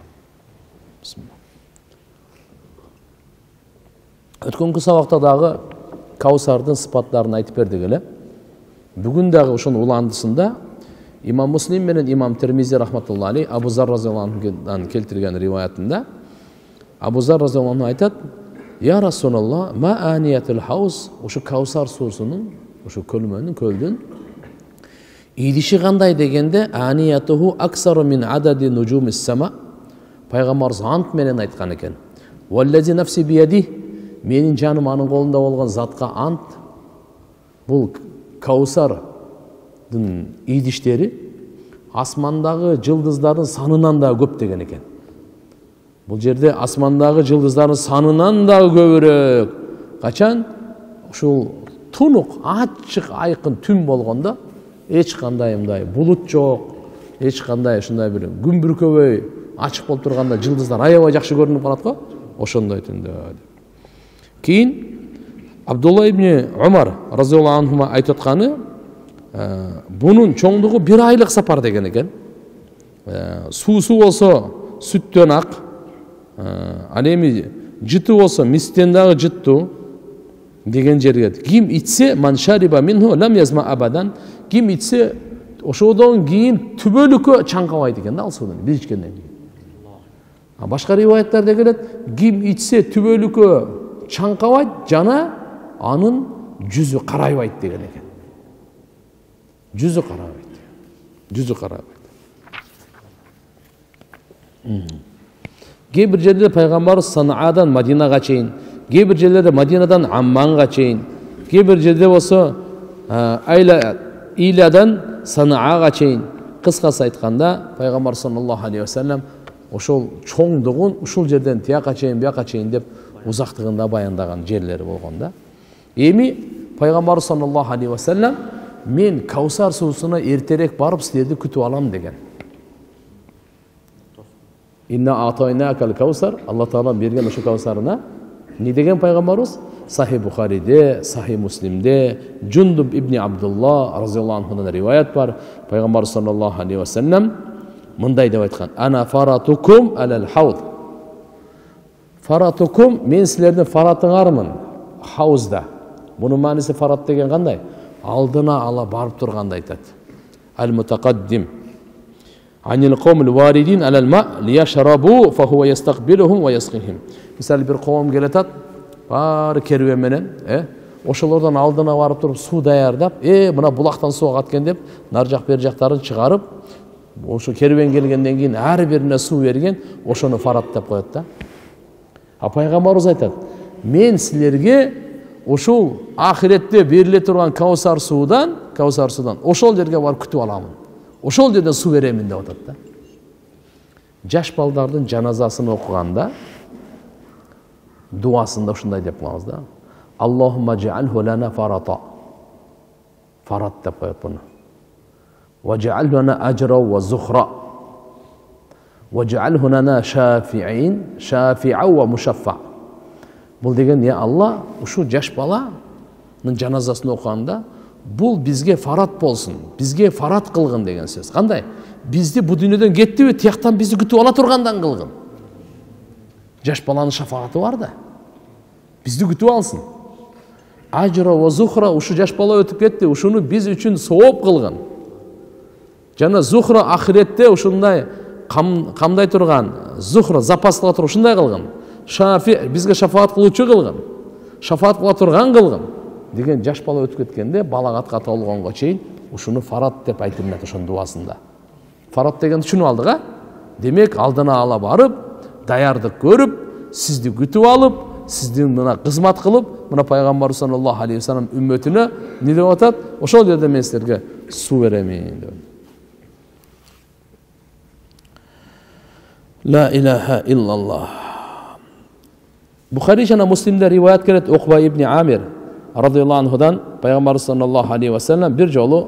Speaker 1: Өткөнкү сабакта дагы Каусардын сыпаттарын айтып бердик эле. Бүгүн дагы ошонун уландысында Имам Муслим менен Имам Термизи рахматуллахи алейх Абу Зар разияллаху анхудан келтирген риваятында Абу Зар разияллаху анху айтат: "Я Расулаллах, ма аниятул хаус", ушу Каусар суусунун, ушу көлмөнүн, көлдүн идиши кандай дегенде, аниятуху аксару мин адади нужумис сама, пайгамбарыбыз ант менен айткан экен. "Валлази нафси бияди", менин жаным анын колунда болгон затка ант, бул Каусардын идиштери асмандагы жылдыздардын санынан да көп деген экен. Бул жерде асмандагы жылдыздардын санынан да көбүрөөк. Качан? Ушул тунук, ачык, айкын түн болгондо, эч кандай мындай булут жок, эч кандай ушундай бир күн бүркөбөй ачык болуп турганда жылдыздар аябай жакшы көрүнүп калат го, ошондой түндө. Кийин Абдулла ибн Умар разияллаху анху айтып атканы, бунун чоңдугу бир айлык сапар деген экен. Суусу болсо сүттөн ак, ал эми жыты болсо мистен дагы жыттуу деген жерге. Ким ичсе ман шариба минху лам язма абадан, ким ичсе ошодон кийин түбөлүккө чаңкабайт экен да ал суудан бир ичкенден кийин. Башка риваяттарда келет, ким ичсе түбөлүккө чаңкабайт, жана анын жүзү карайбайт деген экен. Жүзү карайбайт. Жүзү карайбайт. Кээ бир жерлерде пайгамбарыбыз Санаадан Мадинага чейин, кээ бир жерлерде Мадинадан Амманга чейин, кээ бир жерде болсо Айла Илядан Санаага чейин. Кыскасы айтканда пайгамбар саллаллаху алейхи ва саллям ошол чоңдугун ушул жерден тияка чейин, бияка чейин деп узактыгында баяндаган жерлери болгон да. Эми пайгамбар саллаллаху алейхи ва саллям мен Каусар суусуна эртерээк барып силерди күтүп алам деген. Инна атайнакал Каусар, Алла Таала берген ошо Каусарына не деген пайгамбарыбыз? Сахи Бухариде, Сахи Муслимде, Джундуб ибн Абдулла разияллаху анхудан риваят бар. Пайгамбар саллаллаху алейхи ва саллям мындай деп айткан: "Ана фаратукум алал хауд." Фаратукум, мен силердин фаратыңармын хаузда. Бунун мааниси фарат деген кандай? Алдына ала барып турганды айтат. Ал-мутақаддим. Анил қаумил варидин алал ма лияшрабу фа хува ястақбилухум ва ясқихим. Мисалы бир коом келетат, баары керуен менен, э, ошолордон алдына барып туруп суу даярдап, э, мына булактан суу агат экен деп, нар жак бер жактарын чыгарып, ошо керуен келгенден кийин ар бирине суу берген, ошону фарат деп коет да. А пайгамбарыбыз айтат: "Мен силерге ошол ахиретте бериле турган Каусар суудан, Каусар суудан ошол жерге барып күтүп аламын. Ошол жерден суу беремин" деп атат да. Жаш балдардын жаназасын окуганда дуасында ушундай деп коебуз да. Аллахумма жа'алху лана фарата. Фарат деп коет буну. Ва жа'алху лана ажра ва зухра. Ва жа'алху лана шафи'ин, шафи'a ва мушаффа. Бул деген, я Алла, ушу жаш баланын жаназасын окуганда бул бизге фарат болсун, бизге фарат кылгын деген сөз. Кандай? Бизди бу дүйнөдөн кеттиби, тияктан бизди күтүп ала тургандан кылгын. Жаш баланын шафааты бар да. Бизди күтүп алсын. Ажра ва зухра, ушу жаш бала өтүп кетти, ушуну биз үчүн сооп кылгын. Жана зухра ахиретте ушундай камдай турган, зухра запас кыла туруп ушундай кылгын. Шафи бизге шафаат кылуучу кылгын. Шафаат кыла турган кылгын. Деген жаш бала өтүп кеткенде балагатка толгонго чейин ушуну фарат деп айтылат ошонун дуасында. Фарат деген түшүнүп алдык, а? Демек алдына ала барып, даярдык көрүп, сизди күтүп алып, сиздин мына кызмат кылып, мына пайгамбар саллаллаху алейхи ва саллям үммөтүнө не деп атат? Ошол жерде мен силерге суу беремин деп. Ла илаха иллаллах. Бухари жана Муслимде риваят келет, Уқба ибн Амир радияллаху анхудан пайгамбар саллаллаху алейхи ва саллям бир жолу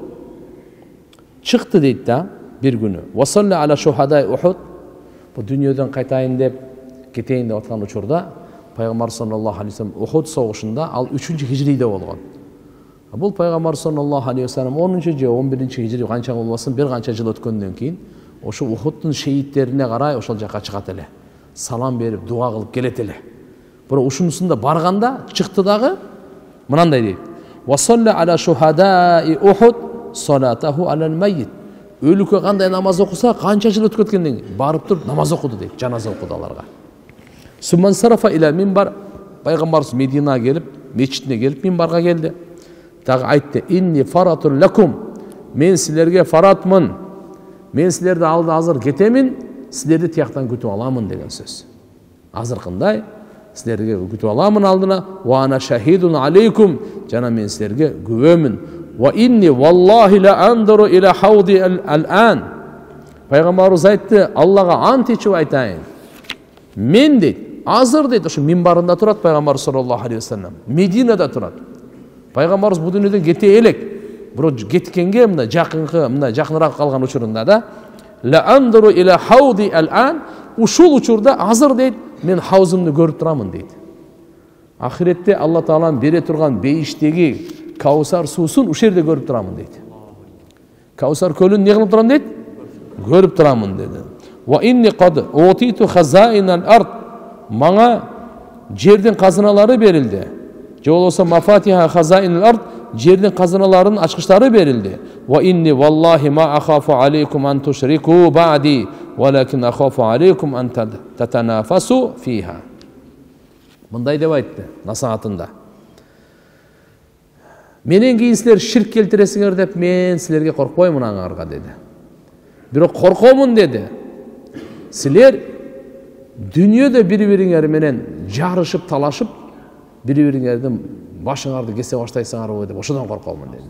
Speaker 1: чыкты дейт да, бир күнү. Ва салла аля шухадай Ухуд. Бу дүйнөдөн кайтайын деп, кетейин деп аткан учурда пайгамбар саллаллаху алейхи ва саллям Ухуд согушунда ал үчүнчү хижриде болгон. Бул пайгамбар саллаллаху алейхи ва саллям онунчу же он биринчи хижри канча болбосун бир канча жыл өткөндөн кийин ошо Ухудтун шеиттерине карай ошол жака чыгат эле. Салам берип, дуа кылып келет эле. Бирок ушунусунда барганда чыкты дагы мынандай дейт. Ва салла аля шухадаи Ухуд салатаху алал майит. Өлүккө кандай намаз окуса, канча жыл өтүп кеткенден кийин барып туруп намаз окуду дейт, жаназа окуду аларга. Сумман сарафа иля минбар, пайгамбарыбыз Мединага келип, мечитине келип минбарга келди. Дагы айтты: "Инни фаратун лакум." Мен силерге фаратмын. Мен силерди алда азыр кетемин, силерди тияктан күтүп аламын деген сөз. Азыркындай силерге күтүп аламын алдына. Ва ана шахидун алейкум. Жана мен силерге күбөмүн. Ва инни валлахи ла андуру иля хауди ал-ан. Пайгамбарыбыз айтты, Аллага ант ичип айтайын. Мен дейт, азыр дейт, ошо минбарында турат пайгамбар саллаллаху алейхи ва саллям. Мединада турат. Пайгамбарыбыз бу дүйнөдөн кете элек. Бирок кеткенге мына жакынкы, мына жакыныраак калган учурунда да ла андуру иля хауди ал-ан, ушул учурда азыр дейт, мен хаузымды көрүп турамын дейт. Ахиретте Алла Тааланын бере турган бейиштеги Каусар суусун ушул жерде көрүп турамын дейт. Каусар көлүн не кылып турам дейт? Көрүп турамын деди. Ва инни кад утиту хазаинал ард. Мага жердин казыналары берилди. Же болбосо мафатиха хазаинал ард, жердин казыналарынын ачкычтары берилди. Ва инни валлахи ма ахафу алейкум ан тушрику ба'ди. ولكن أخاف عليكم أن تتنافسوا فيها. Мындай деп айтты насаатында. Менен кийин силер ширк келтиресиңер деп мен силерге коркпоймун аңарга деди. Бирок коркомун деди. Силер дүниеде бири-бириңер менен жарышып, талашып, бири-бириңердин башыңарды кесе баштайсыңарбы деп ошодон коркомун деди.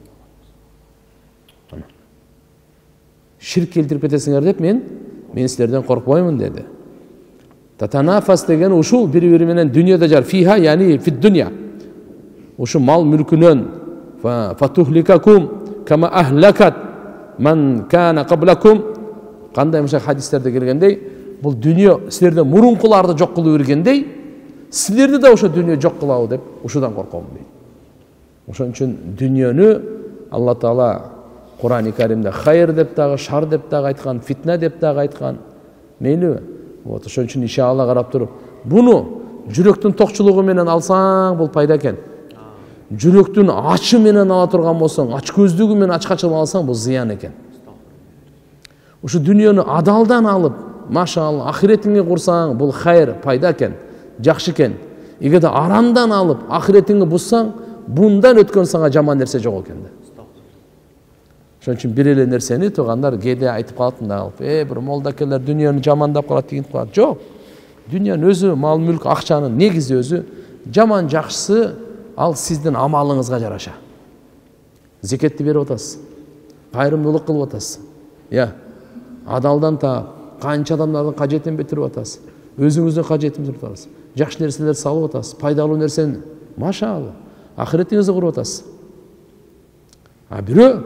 Speaker 1: Ширк келтирип кетесиңер деп мен мен силерден коркпоймун деди. Татанафас деген ушул бири-бири менен дүниеде жар фиха, яни фит дүния. Ушу мал мүлкүнөн фатухликакум кама ахлакат ман кана каблакум. Кандай мышак хадистерде келгендей, бул дүние силерден мурункуларды жок кылып бергендей, силерди да ошо дүние жок кылабы деп ушудан корком дейт. Ошон үчүн дүниөнү Алла Таала Кур'ан-ы Каримде хайр деп дагы, шар деп дагы айткан, фитна деп дагы айткан. Мейли. Вот ошон үчүн иншалла карап туруп, буну жүрөктүн токчулугу менен алсаң бул пайда экен. Жүрөктүн ачы менен ала турган болсоң, ач көздүгү менен ачкачылып алсаң бул зыян экен. Ушу дүниөнү адалдан алып, машалла, ахиретиңе курсаң бул хайр, пайда экен, жакшы экен. Эгерде арамдан алып, ахиретиңи бузсаң, бундан өткөн сага жаман нерсе жок экен. Ошон үчүн бир эле нерсени туугандар кээде айтып калат мындай кылып, э бир молдакелер дүниөнү жамандап калат деген калат. Жок. Дүниөнүн өзү, мал мүлк, акчанын негизи өзү жаман жакшысы ал сиздин амалыңызга жараша. Зекетти берип атасыз. Кайрымдуулук кылып атасыз. Я, адалдан таап, канча адамдардын кажетин бүтүрүп атасыз. Өзүңүздүн кажетин бүтүрүп атасыз. Жакшы нерселерди салып атасыз. Пайдалуу нерсени, машалла, ахиретиңизди куруп атасыз. А бирөө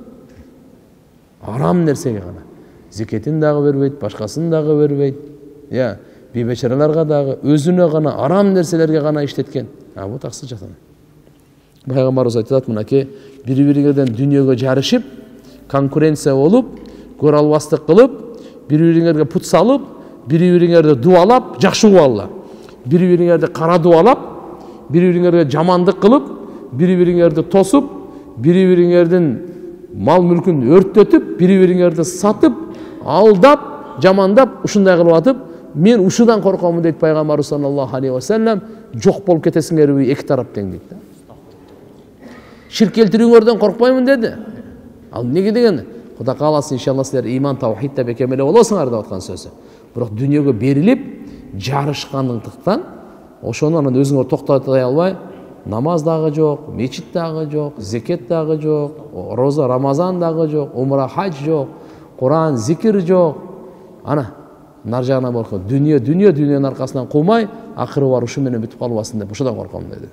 Speaker 1: арам нерсеге гана зекетин дагы бербейт, башкасын дагы бербейт. Я, бейбечараларга дагы өзүнө гана арам нерселерге гана иштеткен. А бу таксы жатат. Пайгамбарыбыз айтат, мынакей бири-бириңерден дүниөгө жарышып, конкуренция болуп, көр албастык кылып, бири-бириңерге пут салып, бири-бириңерди дуалап, жакшы убалла. Бири-бириңерди кара дуалап, бири-бириңерге жамандык кылып, бири-бириңерди тосуп, бири-бириңердин мал мүлкүн өрттөтүп, бири-бириңерди сатып, алдап, жамандап, ушундай кылып атып, мен ушудан коркомун дейт Пайгамбар саллаллаху алейхи ва саллям. Жок болуп кетесиңерби эки тарап тең дейт. Ширк келтирүүңөрдөн коркпоймун деди. Ал неге деген? Кудай кааласа иншалла силер иман таухидте бекемеле болосуңар деп аткан сөзү. Бирок дүниөгө берилип жарышкандыктан ошону анан өзүңөр токтотой албай, намаз дагы жок, мечит дагы жок, зекет дагы жок, роза Рамазан дагы жок, умра хадж жок, Куран зикир жок. Ана нар жагына коркот. Дүние, дүние, дүниенин аркасынан кумай, акыры бар ушу менен бүтүп калбасын деп ошодон корком деди.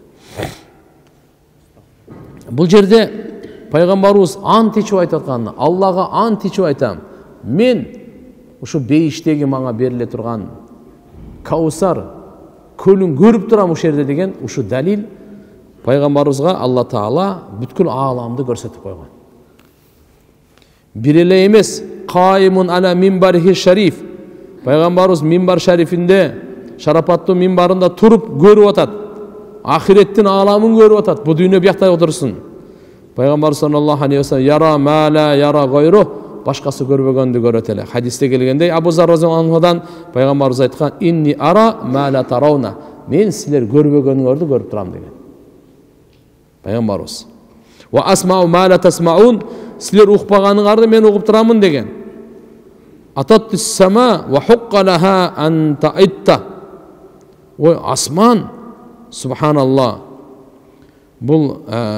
Speaker 1: Бул жерде пайгамбарыбыз ант ичип айтып аткан, Аллага ант ичип айтам. Мен ушу бейиштеги мага бериле турган Каусар көлүн көрүп турам ушул жерде деген ушу далил пайгамбарыбызга Алла Таала бүткүл ааламды көрсөтүп койгон. Бир эле эмес, кайымун ала минбарихи шариф. Пайгамбарыбыз минбар шарифинде, шарапаттуу минбарында туруп көрүп атат. Ахиреттин ааламын көрүп атат. Бу дүйнө биякта отурсун. Пайгамбар саллаллаху алейхи ва саллям яра мала яра гайру, башкасы көрбөгөндү көрөт эле. Хадисте келгендей, Абу Зар разияллаху анхудан пайгамбарыбыз айткан: "Инни ара мала тарауна." Мен силер көрбөгөнүңөрдү көрүп турам деген. Пайгамбарыбыз. "Ва асмау мала тасмаун." Силер укпаганыңарды мен угуп турамын деген. Ататтис сама ва хуккалаха ан таитта. Ой, асман, субханаллах. Бул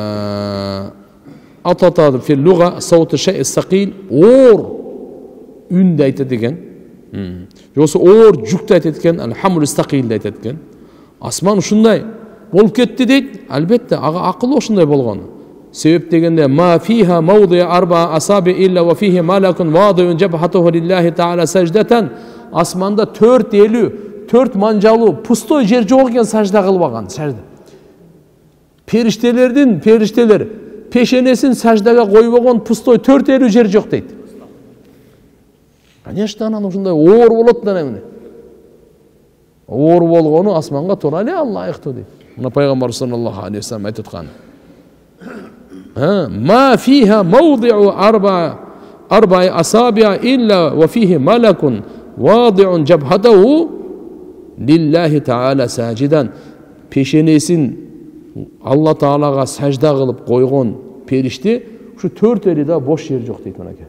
Speaker 1: ататады фил луга сауты шей сакил, оор үндү айтат экен. Жосу оор жүктү айтат экен, алхамул сакил айтат экен. Асман ушундай болуп кетти дейт. Албетте, ага акыл ошундай болгон. Себеп дегенде ма фиха мавди арба асаби илля ва фихи малакун вадиун жабхатуху лиллахи таала саждатан. Асманда төрт элүү, төрт манжалуу пустой жер жок экен, сажда кылбаган, сажда. Периштелердин, периштелер пешенесин саждага койбогон пустой төрт элүү жер жок дейт. Конечно, анан ушундай оор болот да эмне. Оор болгону асманга туура эле аллайыктуу дейт. Мына пайгамбар саллаллаху алейхи ва саллям айтып аткан. Ма фиха мавдиу арба arba'i asabi'a illa ve fihi malakun vadi'un cebhatahu lillahi ta'ala sajiden. Peşenesin Allah Ta'alaga sajda kılıp koygun perişti. Şu tört eli de boş yer yok deyip manake.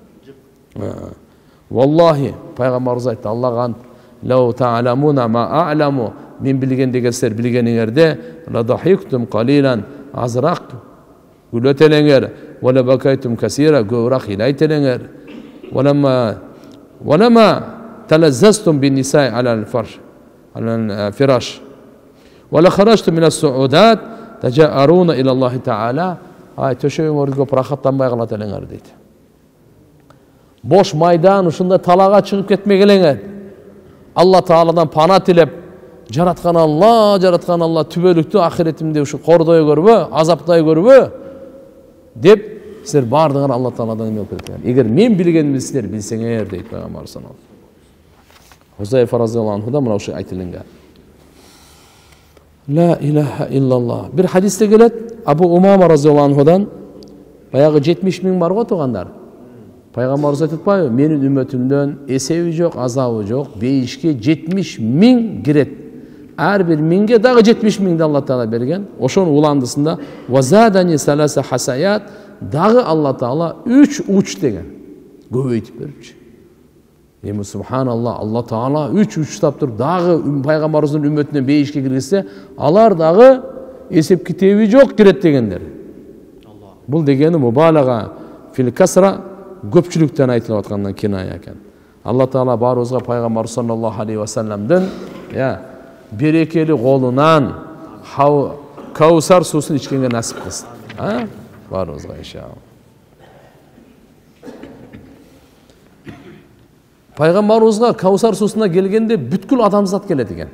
Speaker 1: Vallahi Peygamberimiz aytты, Allah'an "Lau ta'lamuna ma a'lamu" men bilgen degesler bilgeningerde la dahiktum qalilan azraq gülötelenger ve la bakaytum kasira gövrak ilaytelenger ve lamma ve lamma talazzastum bin nisa'i alal farş alal firash ve la kharajtum min as-su'udat taja'aruna ila Allah Ta'ala ay töşeğin orga rahatlanmay kalatelenger deydi. Boş maydan uşunda talağa çıkıp ketmegelenger. Allah Ta'aladan pana tilep jaratkan Allah, jaratkan Allah tübölüktü ahiretimde şu kordoy görübü, azaptay görübü dep sizler bardığın Allah Ta'aladan emel ketken. Eger men bilgenimdi sizler bilseňer deydi Peygamber sallallahu aleyhi ve sellem. Huzayfa radhiyallahu anhu da mına şu aytilingan. La ilahe illallah. Bir hadiste gelet Abu Umama radhiyallahu anhudan bayağı yetmiş bin bar go tugandar. Peygamberimiz aytpayбы? Menin ümmetimden esevi yok, azabı yok. Beyişke yetmiş min giret. Her bir minge dağı yetmiş min de Allah Teala bergen. Oşon ulandısında vazadani salasa hasayat dağı Allah Teala üç uç degen. Göbeytip beripçi. Emi subhanallah Allah Teala üç uç taptır. Dağı Peygamberimizin ümmetinden beyişke girgise alar dağı esep kitevi yok giret degenler. Bul degeni mübalağa fil kasra köpçülükten aytılıp atkandan kinaya eken. Allah Teala barımızga Peygamber sallallahu aleyhi ve sellem'den ya berekeli golundan Kavsar susunu içkenge nasip kılsın. Ha? Barımızga inşallah. Peygamberimizga Kavsar susuna gelgende bütkül adamzat keledi eken.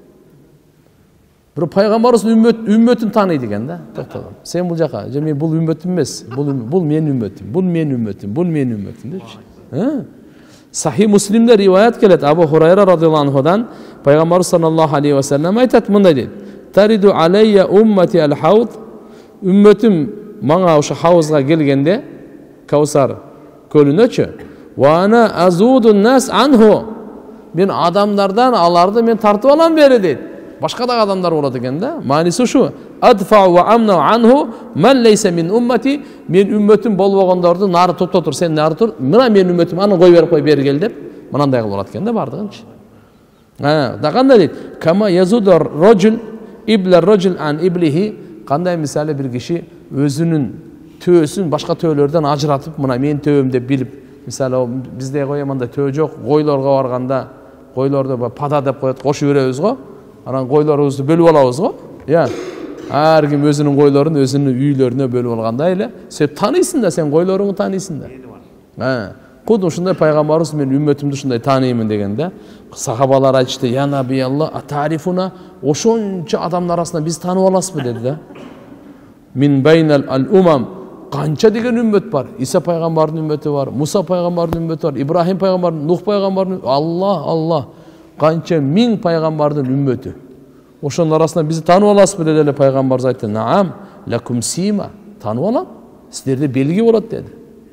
Speaker 1: Bir Peygamberimiz ümmet ümmetin tanıydı eken da. To'xtalım. Sen bu jaka, "Men bul ümmetim emas. Bul bul men ümmetim. Bul men ümmetim. Bul men ümmetim" depçi. Ha? Sahih Müslim'de rivayet gelet Abu Hurayra radhiyallahu anhudan Peygamber sallallahu aleyhi ve sellem aytat mınday deydi. "Taridu alayya ummati al-havd" ümmetim maňa oşa havuzga gelgende Kavsar kölünöçü "Wa ana azudun nas anhu" men adamlardan alardı men tartıp alam beri deydi. Başka da adamlar oladı eken de. Manisi şu. Adfa ve amna anhu men leyse min ummati. Men ümmetim bolbogondardy nary toptotur. Sen nary tur. Mına men ümmetim аны koy berip koy beri gel dep. Mınanday kılıp oladı eken de bardığınç. Ha, da kanda deydi. Kama yazudur rajul ibla rajul an iblihi. Kanday misali bir kişi özünün töösün başka töölörden ajratıp mına men tööm dep bilip misali bizde koyamanda töö jok. Koylarga barganda koylarda pada dep koyat koşup berебиз go. Aran koylarımızı bölüp alabız go. Ya. Her kim özünün koylarını özünün üylerine bölüp alganda ile. Sen tanıysın da sen koylarını tanıysın da. Ha. Kudun şunday Peygamberimiz men ümmetimdi şunday tanıyımın degende. Sahabalar aytıştı, "Ya Nabiyallah, atarifuna oşonça adamlar arasında biz tanıp alasızbı" dedi de. Min baynal al-umam kança degen ümmet var. İsa Peygamber'in ümmeti var, Musa Peygamber'in ümmeti var, İbrahim Peygamber'in, Nuh Peygamber'in, Allah Allah. Kança min Peygamber'in ümmeti. Oşonun arasında bizi tanıp alasızbı dedi Peygamberimiz aytdı. "Naam, lakum sima." Tanıp alam. Sizlerde belgi bolat dedi.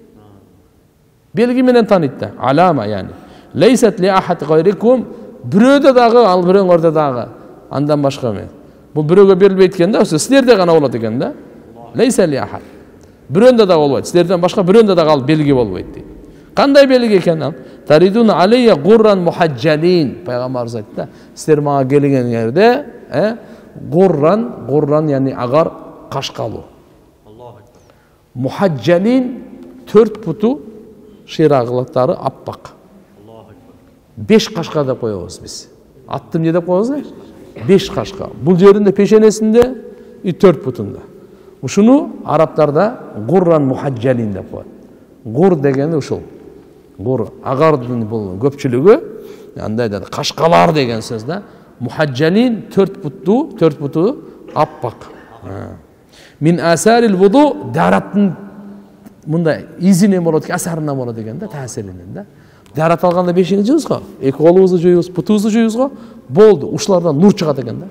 Speaker 1: Belgi menen tanıtdı. Alama yani. Leyset li ahad gayrikum. Biröde dağı al bireň orda dağı. Andan başka men. Bu biröge berilbeyt ekende, sizlerde gana bolat ekende. Leyset li ahad. Birönde dağı bolbayt. Sizlerden başka birönde dağı al belgi bolbayt deydi. Kanday belgi eken al? Taridun aleyya gurran muhajjalin. Peygamberimiz aytdı. Sizler mağa gelgen yerde, e, gurran, gurran yani agar kaşkalı. Allahu ekber. Muhajjalin dört putu şiraglıkları appak. Allahu ekber. beş kaşka da koyabız biz. Attım ne de koyabız ne? beş kaşka. Bu yerinde peşenesinde dört putunda. Şunu Araplarda gurran muhajjalin de koyar. Gur degeni uşul. Gur agardın bu köpçülüğü yanday dedi. Kaşkalar degen söz da. Muhajjalin dört putu, dört putu appak. Min asaril vudu daratın munda izine bolat ki asarına bolat degende tasirinden de. Darat alganda beşinci juz go. Eki kolubuzdu joyubuz, putubuzu joyubuz go. Boldu. Uşlardan nur çıgat ekende.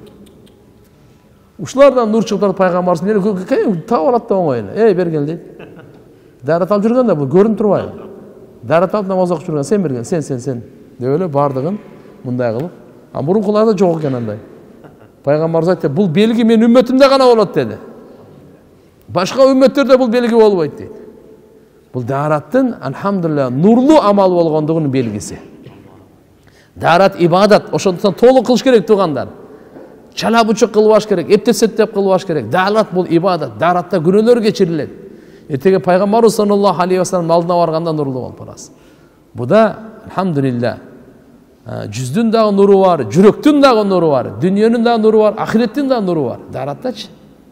Speaker 1: Uşlardan nur çıktı Peygamberimiz nere tawalat da oňoýly. Ey bergel deydi. Дарат алып жүрген да, бұл көрініп тұрбайбы? Дарат алып намаз оқып жүрген, сен берген, сен, сен, сен. Деп эле бардығын мындай кылып. А мурункуларда жок экен андай. Пайгамбарыбыз айтты, бұл белги мен үмметимде гана болот деді. Башка үмметтерде бұл белги болбойт дейт. Бұл дараттын, алхамдулилlah, нурлуу амал болгондугунун белгиси. Дарат ибадат, ошондуктан толук кылыш керек туугандар. Чала бучук кылбаш керек, эптесеттеп кылбаш керек. Дарат бул ибадат, даратта күнөөлөр кечирилет. Эртеге пайгамбарыбыз саллаллаху алейхи ва саллям алдына барганда нурлуу болуп барасыз. Буда, алхамдулилlah, жүздүн дагы нуру бар, жүрөктүн дагы нуру бар, дүнүйөнүн дагы нуру бар, ахиреттин дагы нуру бар. Дараттачы.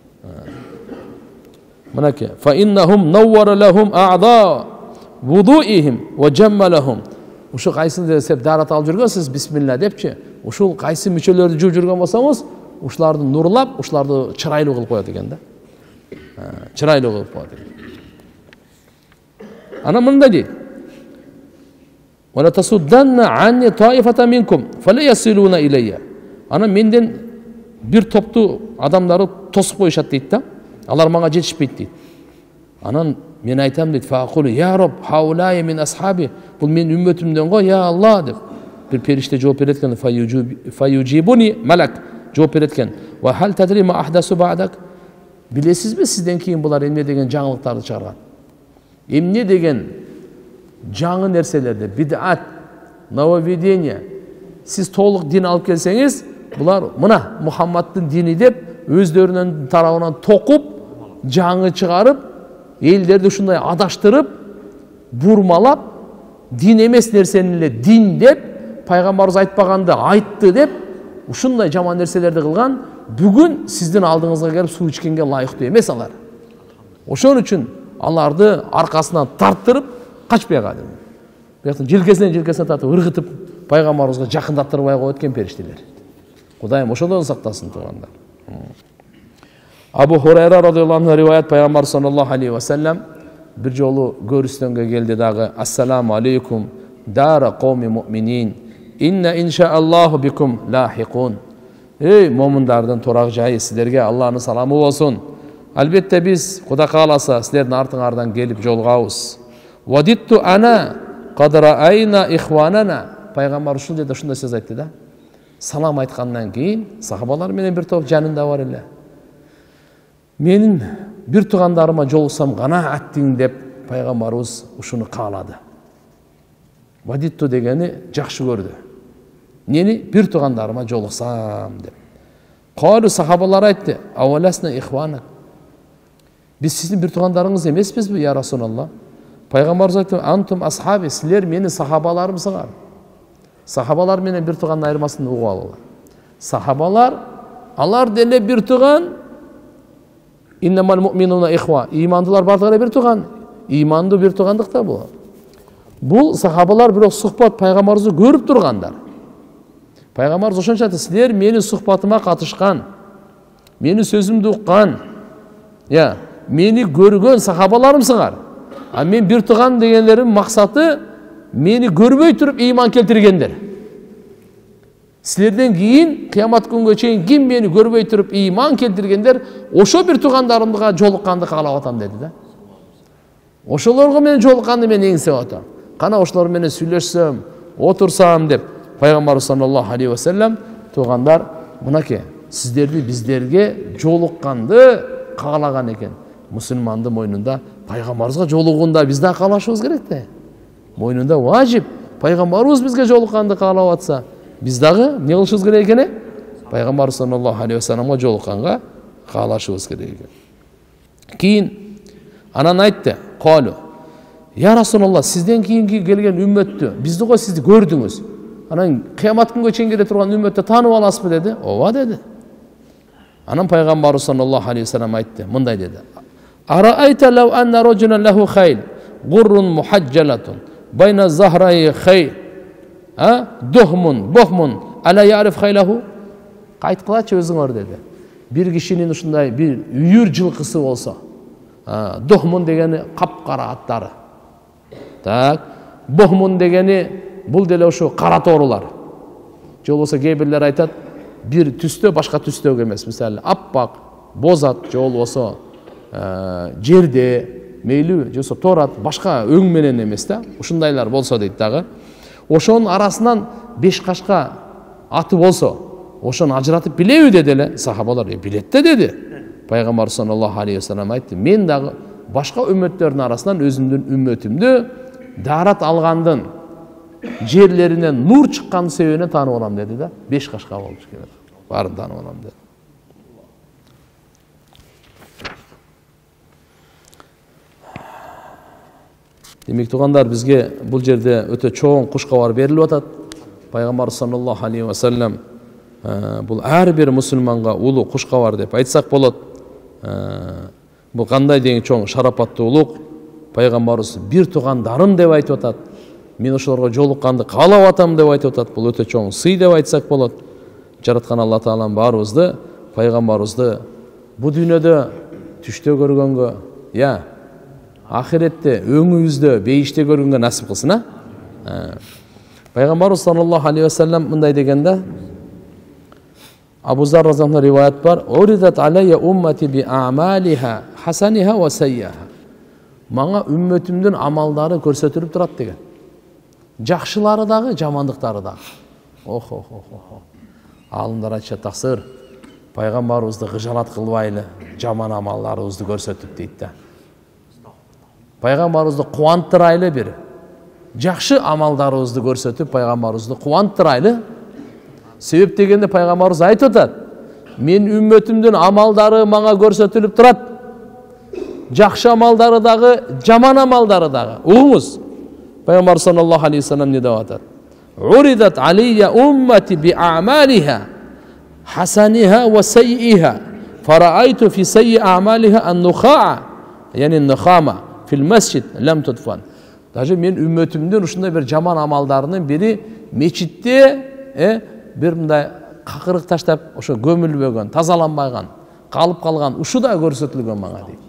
Speaker 1: Мынакей, фа иннахум наввара лахум аъда вудуихим ва жаммалахум. Ушул кайсын деп дарат алып жүргөнсүз, бисмилла депчи. Ушул кайсы мүчөлөрдү жууп жүргөн болсоңуз, ушуларды нурлап, ушуларды чырайлуу кылып коет экен да. Чырайлуу кылып коет экен. Ана мындай дейт. Ва ла тасудданна анни таифата минкум фала ясилуна илейя. Ана менден бир топту адамдарды тосуп коюшат дейт да. Алар мага жетишпейт дейт. Анан мен айтам дейт, фақулу я раб хаулай мин асхаби. Бул мен үмметимден го, я Алла деп. Бир периште жооп берет экен, фаюджибуни малак жооп берет экен. Ва хал тадри ма ахдасу ба'дак? Билесизби сизден кийин булар эмне деген жаңылыктарды чыгарган? Эмне деген жаңы нерселерди, бид'ат, нововведение. Сиз толук дин алып келсеңиз, булар мына Мухаммадтын дини деп өздөрүнүн тарабынан токуп, жаңы чыгарып, элдерди ушундай адаштырып, бурмалап, дин эмес нерсени эле дин деп, пайгамбарыбыз айтпаганды айтты деп, ушундай жаман нерселерди кылган, бүгүн сиздин алдыңызга келип суу ичкенге лайыктуу эмес алар. Ошон үчүн аларды аркасынан тарттырып, качпай калды. Бияктан желкесинен желкесине тартып, ыргытып, пайгамбарыбызга жакындаттырбай коет экен периштелер. Кудайым ошондон сактасын туугандар. Абу Хурайра радıyallahu anh риваят, пайгамбар саллаллаху алейхи ва саллям бир жолу көрүстөнгө келди дагы. Ассаламу алейкум дара кауми муъминин. Инна иншааллаху бикум лахиқун. Ey момундардын турак жайы, силерге Аллахтын саламы болсун. Албетте биз Кудай кааласа силердин артыңардан келип жолугабыз. Вадитту ана кад раайна ихванана. Пайгамбар ушул жерде ушундай сөз айтты да. Салам айткандан кийин сахабалар менен бир топ жанында бар эле. Менин бир туугандарыма жолуксам гана аттиң деп пайгамбарыбыз ушуну каалады. Вадитту дегени жакшы көрдү. Нени бир туугандарыма жолуксам деп. Калу сахабалар айтты: "Аваласна ихванак." Биз сиздин бир туугандарыңыз эмеспизби, я Расулаллах? Пайгамбарыбыз айтты: "Антум асхаби", силер менин сахабаларымсыңар. Сахабалар менен бир туугандын айырмасын угуп алгыла. Сахабалар алар деле бир тууган. Иннамал муъминуна ихва. Имандылар бардыгы бир тууган. Иманды бир туугандыкта бул. Бул сахабалар бирок сухбат пайгамбарыбызды көрүп тургандар. Пайгамбарыбыз ошончо айтты: "Силер менин сухбатыма катышкан, менин сөзүмдү уккан, я, мени көргөн сахабаларымсыңар. А мен бир тууган дегенлерим максаты мени көрбөй туруп ыйман келтиргендер. Силерден кийин кыямат күнгө чейин ким мени көрбөй туруп ыйман келтиргендер, ошо бир туугандарымга жолукканды каалап атам" деди да. Ошолорго менен жолукканды мен эңсеп атам. Кана ошолор менен сүйлөшсөм, отурсам деп пайгамбар саллаллаху алейхи ва саллям туугандар, мынакей, сиздерди биздерге жолукканды каалаган экен. Мусулмандын мойнунда пайгамбарыбызга жолугунда биз да каалашыбыз керек да. Мойнунда важип. Пайгамбарыбыз бизге жолукканды каалап атса, биз дагы эмне кылышыбыз керек экен? Пайгамбар саллаллаху алейхи ва салламга жолукканга каалашыбыз керек экен. Кийин анан айтты: "Калу, я Расулаллах, сизден кийинки келген үммөттү, бизди го сизди көрдүңүз. Анан кыямат күнгө чейин келе турган үммөттү таанып аласызбы?" деди. "Ооба" деди. Анан пайгамбар саллаллаху алейхи ва саллям айтты, мындай деди: "Араайта лау анна раджулан лаху хайл, гуррун мухажжалатун, байна захрай хай, а духмун, бохмун, ала яриф хайлаху?" Айткылачы өзүңөр деди. Бир кишинин ушундай бир үйүр жылкысы болсо, духмун дегени капкара аттары. Так, бохмун дегени бул деле ошо кара тоорулар. Же болбосо кээ бирлер айтат, бир түстө башка түстөгө эмес. Мисалы, аппак, боз ат, же болбосо жерде мейли же торат башка өң менен эмес да, ушундайлар болсо дейт дагы. Ошонун арасынан беш кашка аты болсо, ошону ажыратып билеби деди эле. Сахабалар билет да деди. Пайгамбар саллаллаху алейхи вассалам айтты: "Мен дагы башка үммөттөрдүн арасынан өзүмдүн үммөтүмдү дарат алгандын жерлеринен нур чыккан себебине таанып алам" деди да. Беш кашка болуш керек. Барын таанып алам деди. Демек тугандар, бизге бул жерде өтө чоң куш кабар берилип атат. Пайгамбар саллаллаху алейхи вассалам бул ар бир мусулманга улуу куш кабар деп айтсак болот. Бул кандай деген чоң шарапаттуулук. Пайгамбарыбыз бир тугандарым деп айтып атат. Мен ошолорго жолукканды каалап атам деп айтып атат. Бул өтө чоң сый деп айтсак болот. Жараткан Алла Таалам баарыбызды, пайгамбарыбызды бу дүйнөдө түштө көргөнгө, я ахиретте өңүбүздө бейиште көргөнгө насип кылсын, а? Пайгамбарыбыз саллаллаху алейхи вассалам мындай дегенде, Абу Зар разияллаху риваят бар: "Уридат алайя уммати би амалиха хасаниха ва сайяха." Мага үммөтүмдүн амалдары көрсөтүлүп турат деген. Жакшылары дагы, жамандыктары дагы. Ох, ох, ох, ох. Алымдар айтышат: "Таксыр, пайгамбарыбызды кыжалат кылбайлы, жаман амалдарыбызды көрсөтүп" дейт да. Пайгамбарыбызды кубандырайлы бир. Жакшы амалдарыбызды көрсөтүп, пайгамбарыбызды кубандырайлы. Себеп дегенде пайгамбарыбыз айтып атат: "Мен үммөтүмдүн амалдары мага көрсөтүлүп турат. Жакшы амалдары дагы, жаман амалдары дагы." Угуңуз. Пайгамбар саллаллаху алейхи вассалам не деп атат? "Уридат алейя уммати би а'малиха хасаниха ва сайиха, фараайту фи сайи а'малиха ан-нуха'a, яни нухама фил масжид лам тудфан." Даже мен үммөтүмдүн ушундай бир жаман амалдарынын бири мечитте, э, бир мындай какырык таштап, ошо көмүлбөгөн, тазаланбаган, калып калган, ушу да көрсөтүлгөн мага дейт.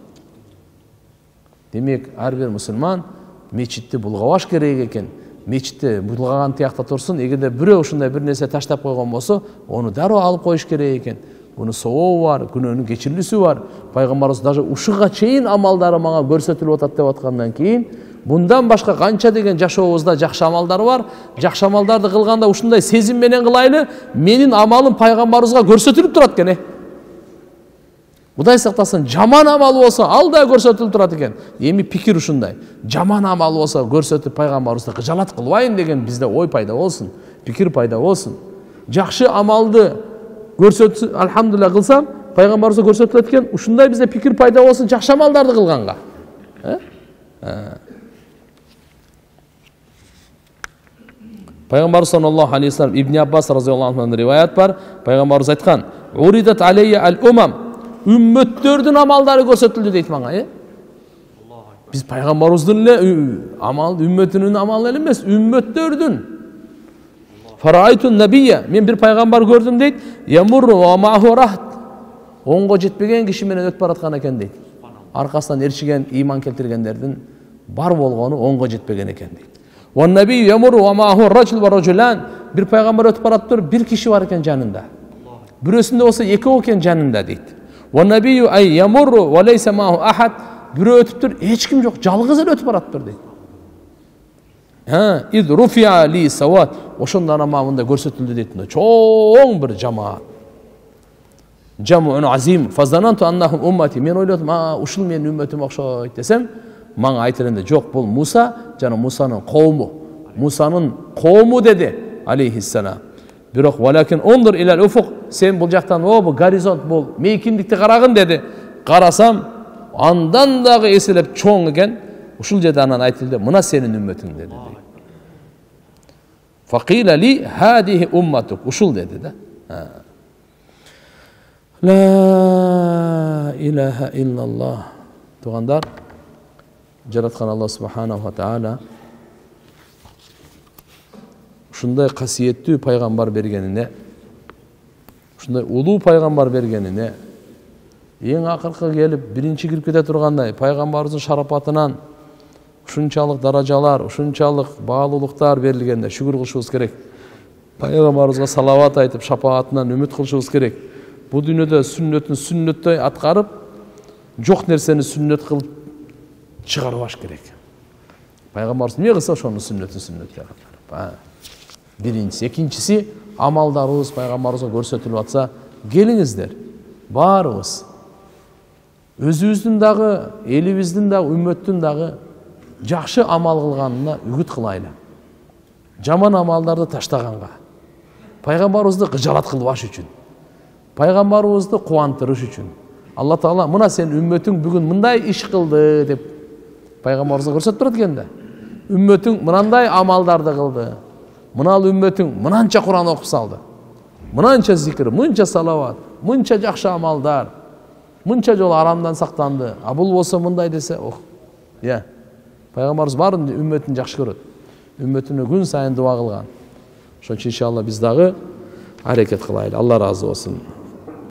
Speaker 1: Демек, ар бир мусулман мечитти булгабаш керек экен. Мечитти булгаган тиякта турсун. Эгерде бирөө ушундай бир нерсе таштап койгон болсо, ону дароо алып коюш керек экен. Буну сообу бар, күнөөнүн кечирилүүсү бар. Пайгамбарыбыз даже ушуга чейин амалдары мага көрсөтүлүп атат деп аткандан кийин, bundan башка канча деген жашообузда жакшы амалдар бар. Жакшы амалдарды кылганда ушундай сезим менен кылайлы, менин амалым пайгамбарыбызга көрсөтүлүп турат экен. Кудай сактасын, жаман амал болсо, ал да көрсөтүлүп турат экен. Эми пикир ушундай. Жаман амал болсо көрсөтүп пайгамбарыбызды кыжалат кылбайын деген бизде ой пайда болсун, пикир пайда болсун. Жакшы амалды көрсөтүп, алхамдулилlah кылсам, пайгамбарыбызга көрсөтүлөт экен. Ушундай бизде пикир пайда болсун жакшы амалдарды кылганга. Пайгамбар саллаллаху алейхи вассалам Ибн Аббас разияллаху анху риваят бар. Пайгамбарыбыз айткан: "Уридат алейя ал-умам", үммөттөрдүн амалдары көрсөтүлдү дейт мага, э? Биз пайгамбарыбыздын эле амал, үммөтүнүн амалы эле эмес, үммөттөрдүн. Фараайтун набия, мен бир пайгамбар көрдүм дейт. Ямурру ва маху рахт. Онго жетпеген киши менен өтүп бараткан экен дейт. Аркасынан эрчиген, ыйман келтиргендердин бар болгону онго жетпеген экен дейт. Ва набию ямурру ва маху раджул ва раджулан. Бир пайгамбар өтүп бараттыр, бир киши бар экен жанында. Бирөөсүндө болсо экөө экен жанында дейт. Ва набию ай ямурру ва лейса маху ахад. Бирөө өтүптүр, эч ким жок, жалгыз эле өтүп бараттыр дейт. Ha, id rufi'a li sawat. Ошондон амамында көрсөтүлдү дейт. Чоң бир жамаат. Жамуун азим. Фазананту аннахум уммати. Мен ойлодум, а ушул менин үммөтүм окшойт десем, мага айтырында жок, бул Муса жана Мусанын коому. Мусанын коому деди алейхиссалам. Бирок валакин ондур илал уфук. Сен бул жактан, о бул горизонт, бул мейкиндикти карагын деди. Карасам, андан дагы эселеп чоң экен. Ушул жерде анан айтылды, мына сенин үммөтүң деди. Факила ли хадихи умматук. Ушул деди да. Ла илаха иллаллах. Тугандар, жараткан Алла субханаху ва таала ушундай касиеттүү пайгамбар бергенине, ушундай улуу пайгамбар бергенине, эң акыркы келип биринчи кирип кете тургандай пайгамбарыбыздын шарапатынан ушунчалык даражалар, ушунчалык баалуулуктар берилгенде шүгүр кылышыбыз керек. Пайгамбарыбызга салават айтып, шапаатынан үмүт кылышыбыз керек. Бул дүйнөдө сүннөтүн сүннөттөй аткарып, жок нерсени сүннөт кылып чыгарбаш керек. Пайгамбарыбыз эмне кылса ошонун сүннөтүн сүннөт деп атат. Биринчиси, экинчиси, амалдарыбыз пайгамбарыбызга көрсөтүлүп атса, келиңиздер, баарыбыз өзүбүздүн дагы, элибиздин дагы, үммөттүн дагы жакшы амал кылганына үгүт кылайлы. Жаман амалдарды таштаганга, пайгамбарыбызды кыжалат кылбаш үчүн, пайгамбарыбызды кубандырыш үчүн. Алла Таала мына сен үммөтүң бүгүн мындай иш кылды деп пайгамбарыбызга көрсөтүп турат экен да. Үммөтүң мынандай амалдарды кылды. Мынал үммөтүң мынанча Кур'ан окуп салды. Мынанча зикир, мынча салават, мынча жакшы амалдар, мынча жолу арамдан сактанды. А бул болсо мындай десе, ох. Я. Пайгамбарыбыз баарын үммөтүн жакшы көрөт. Үммөтүнө күн сайын дуа кылган. Ошон үчүн иншалла биз дагы аракет кылайлы. Алла разы болсун.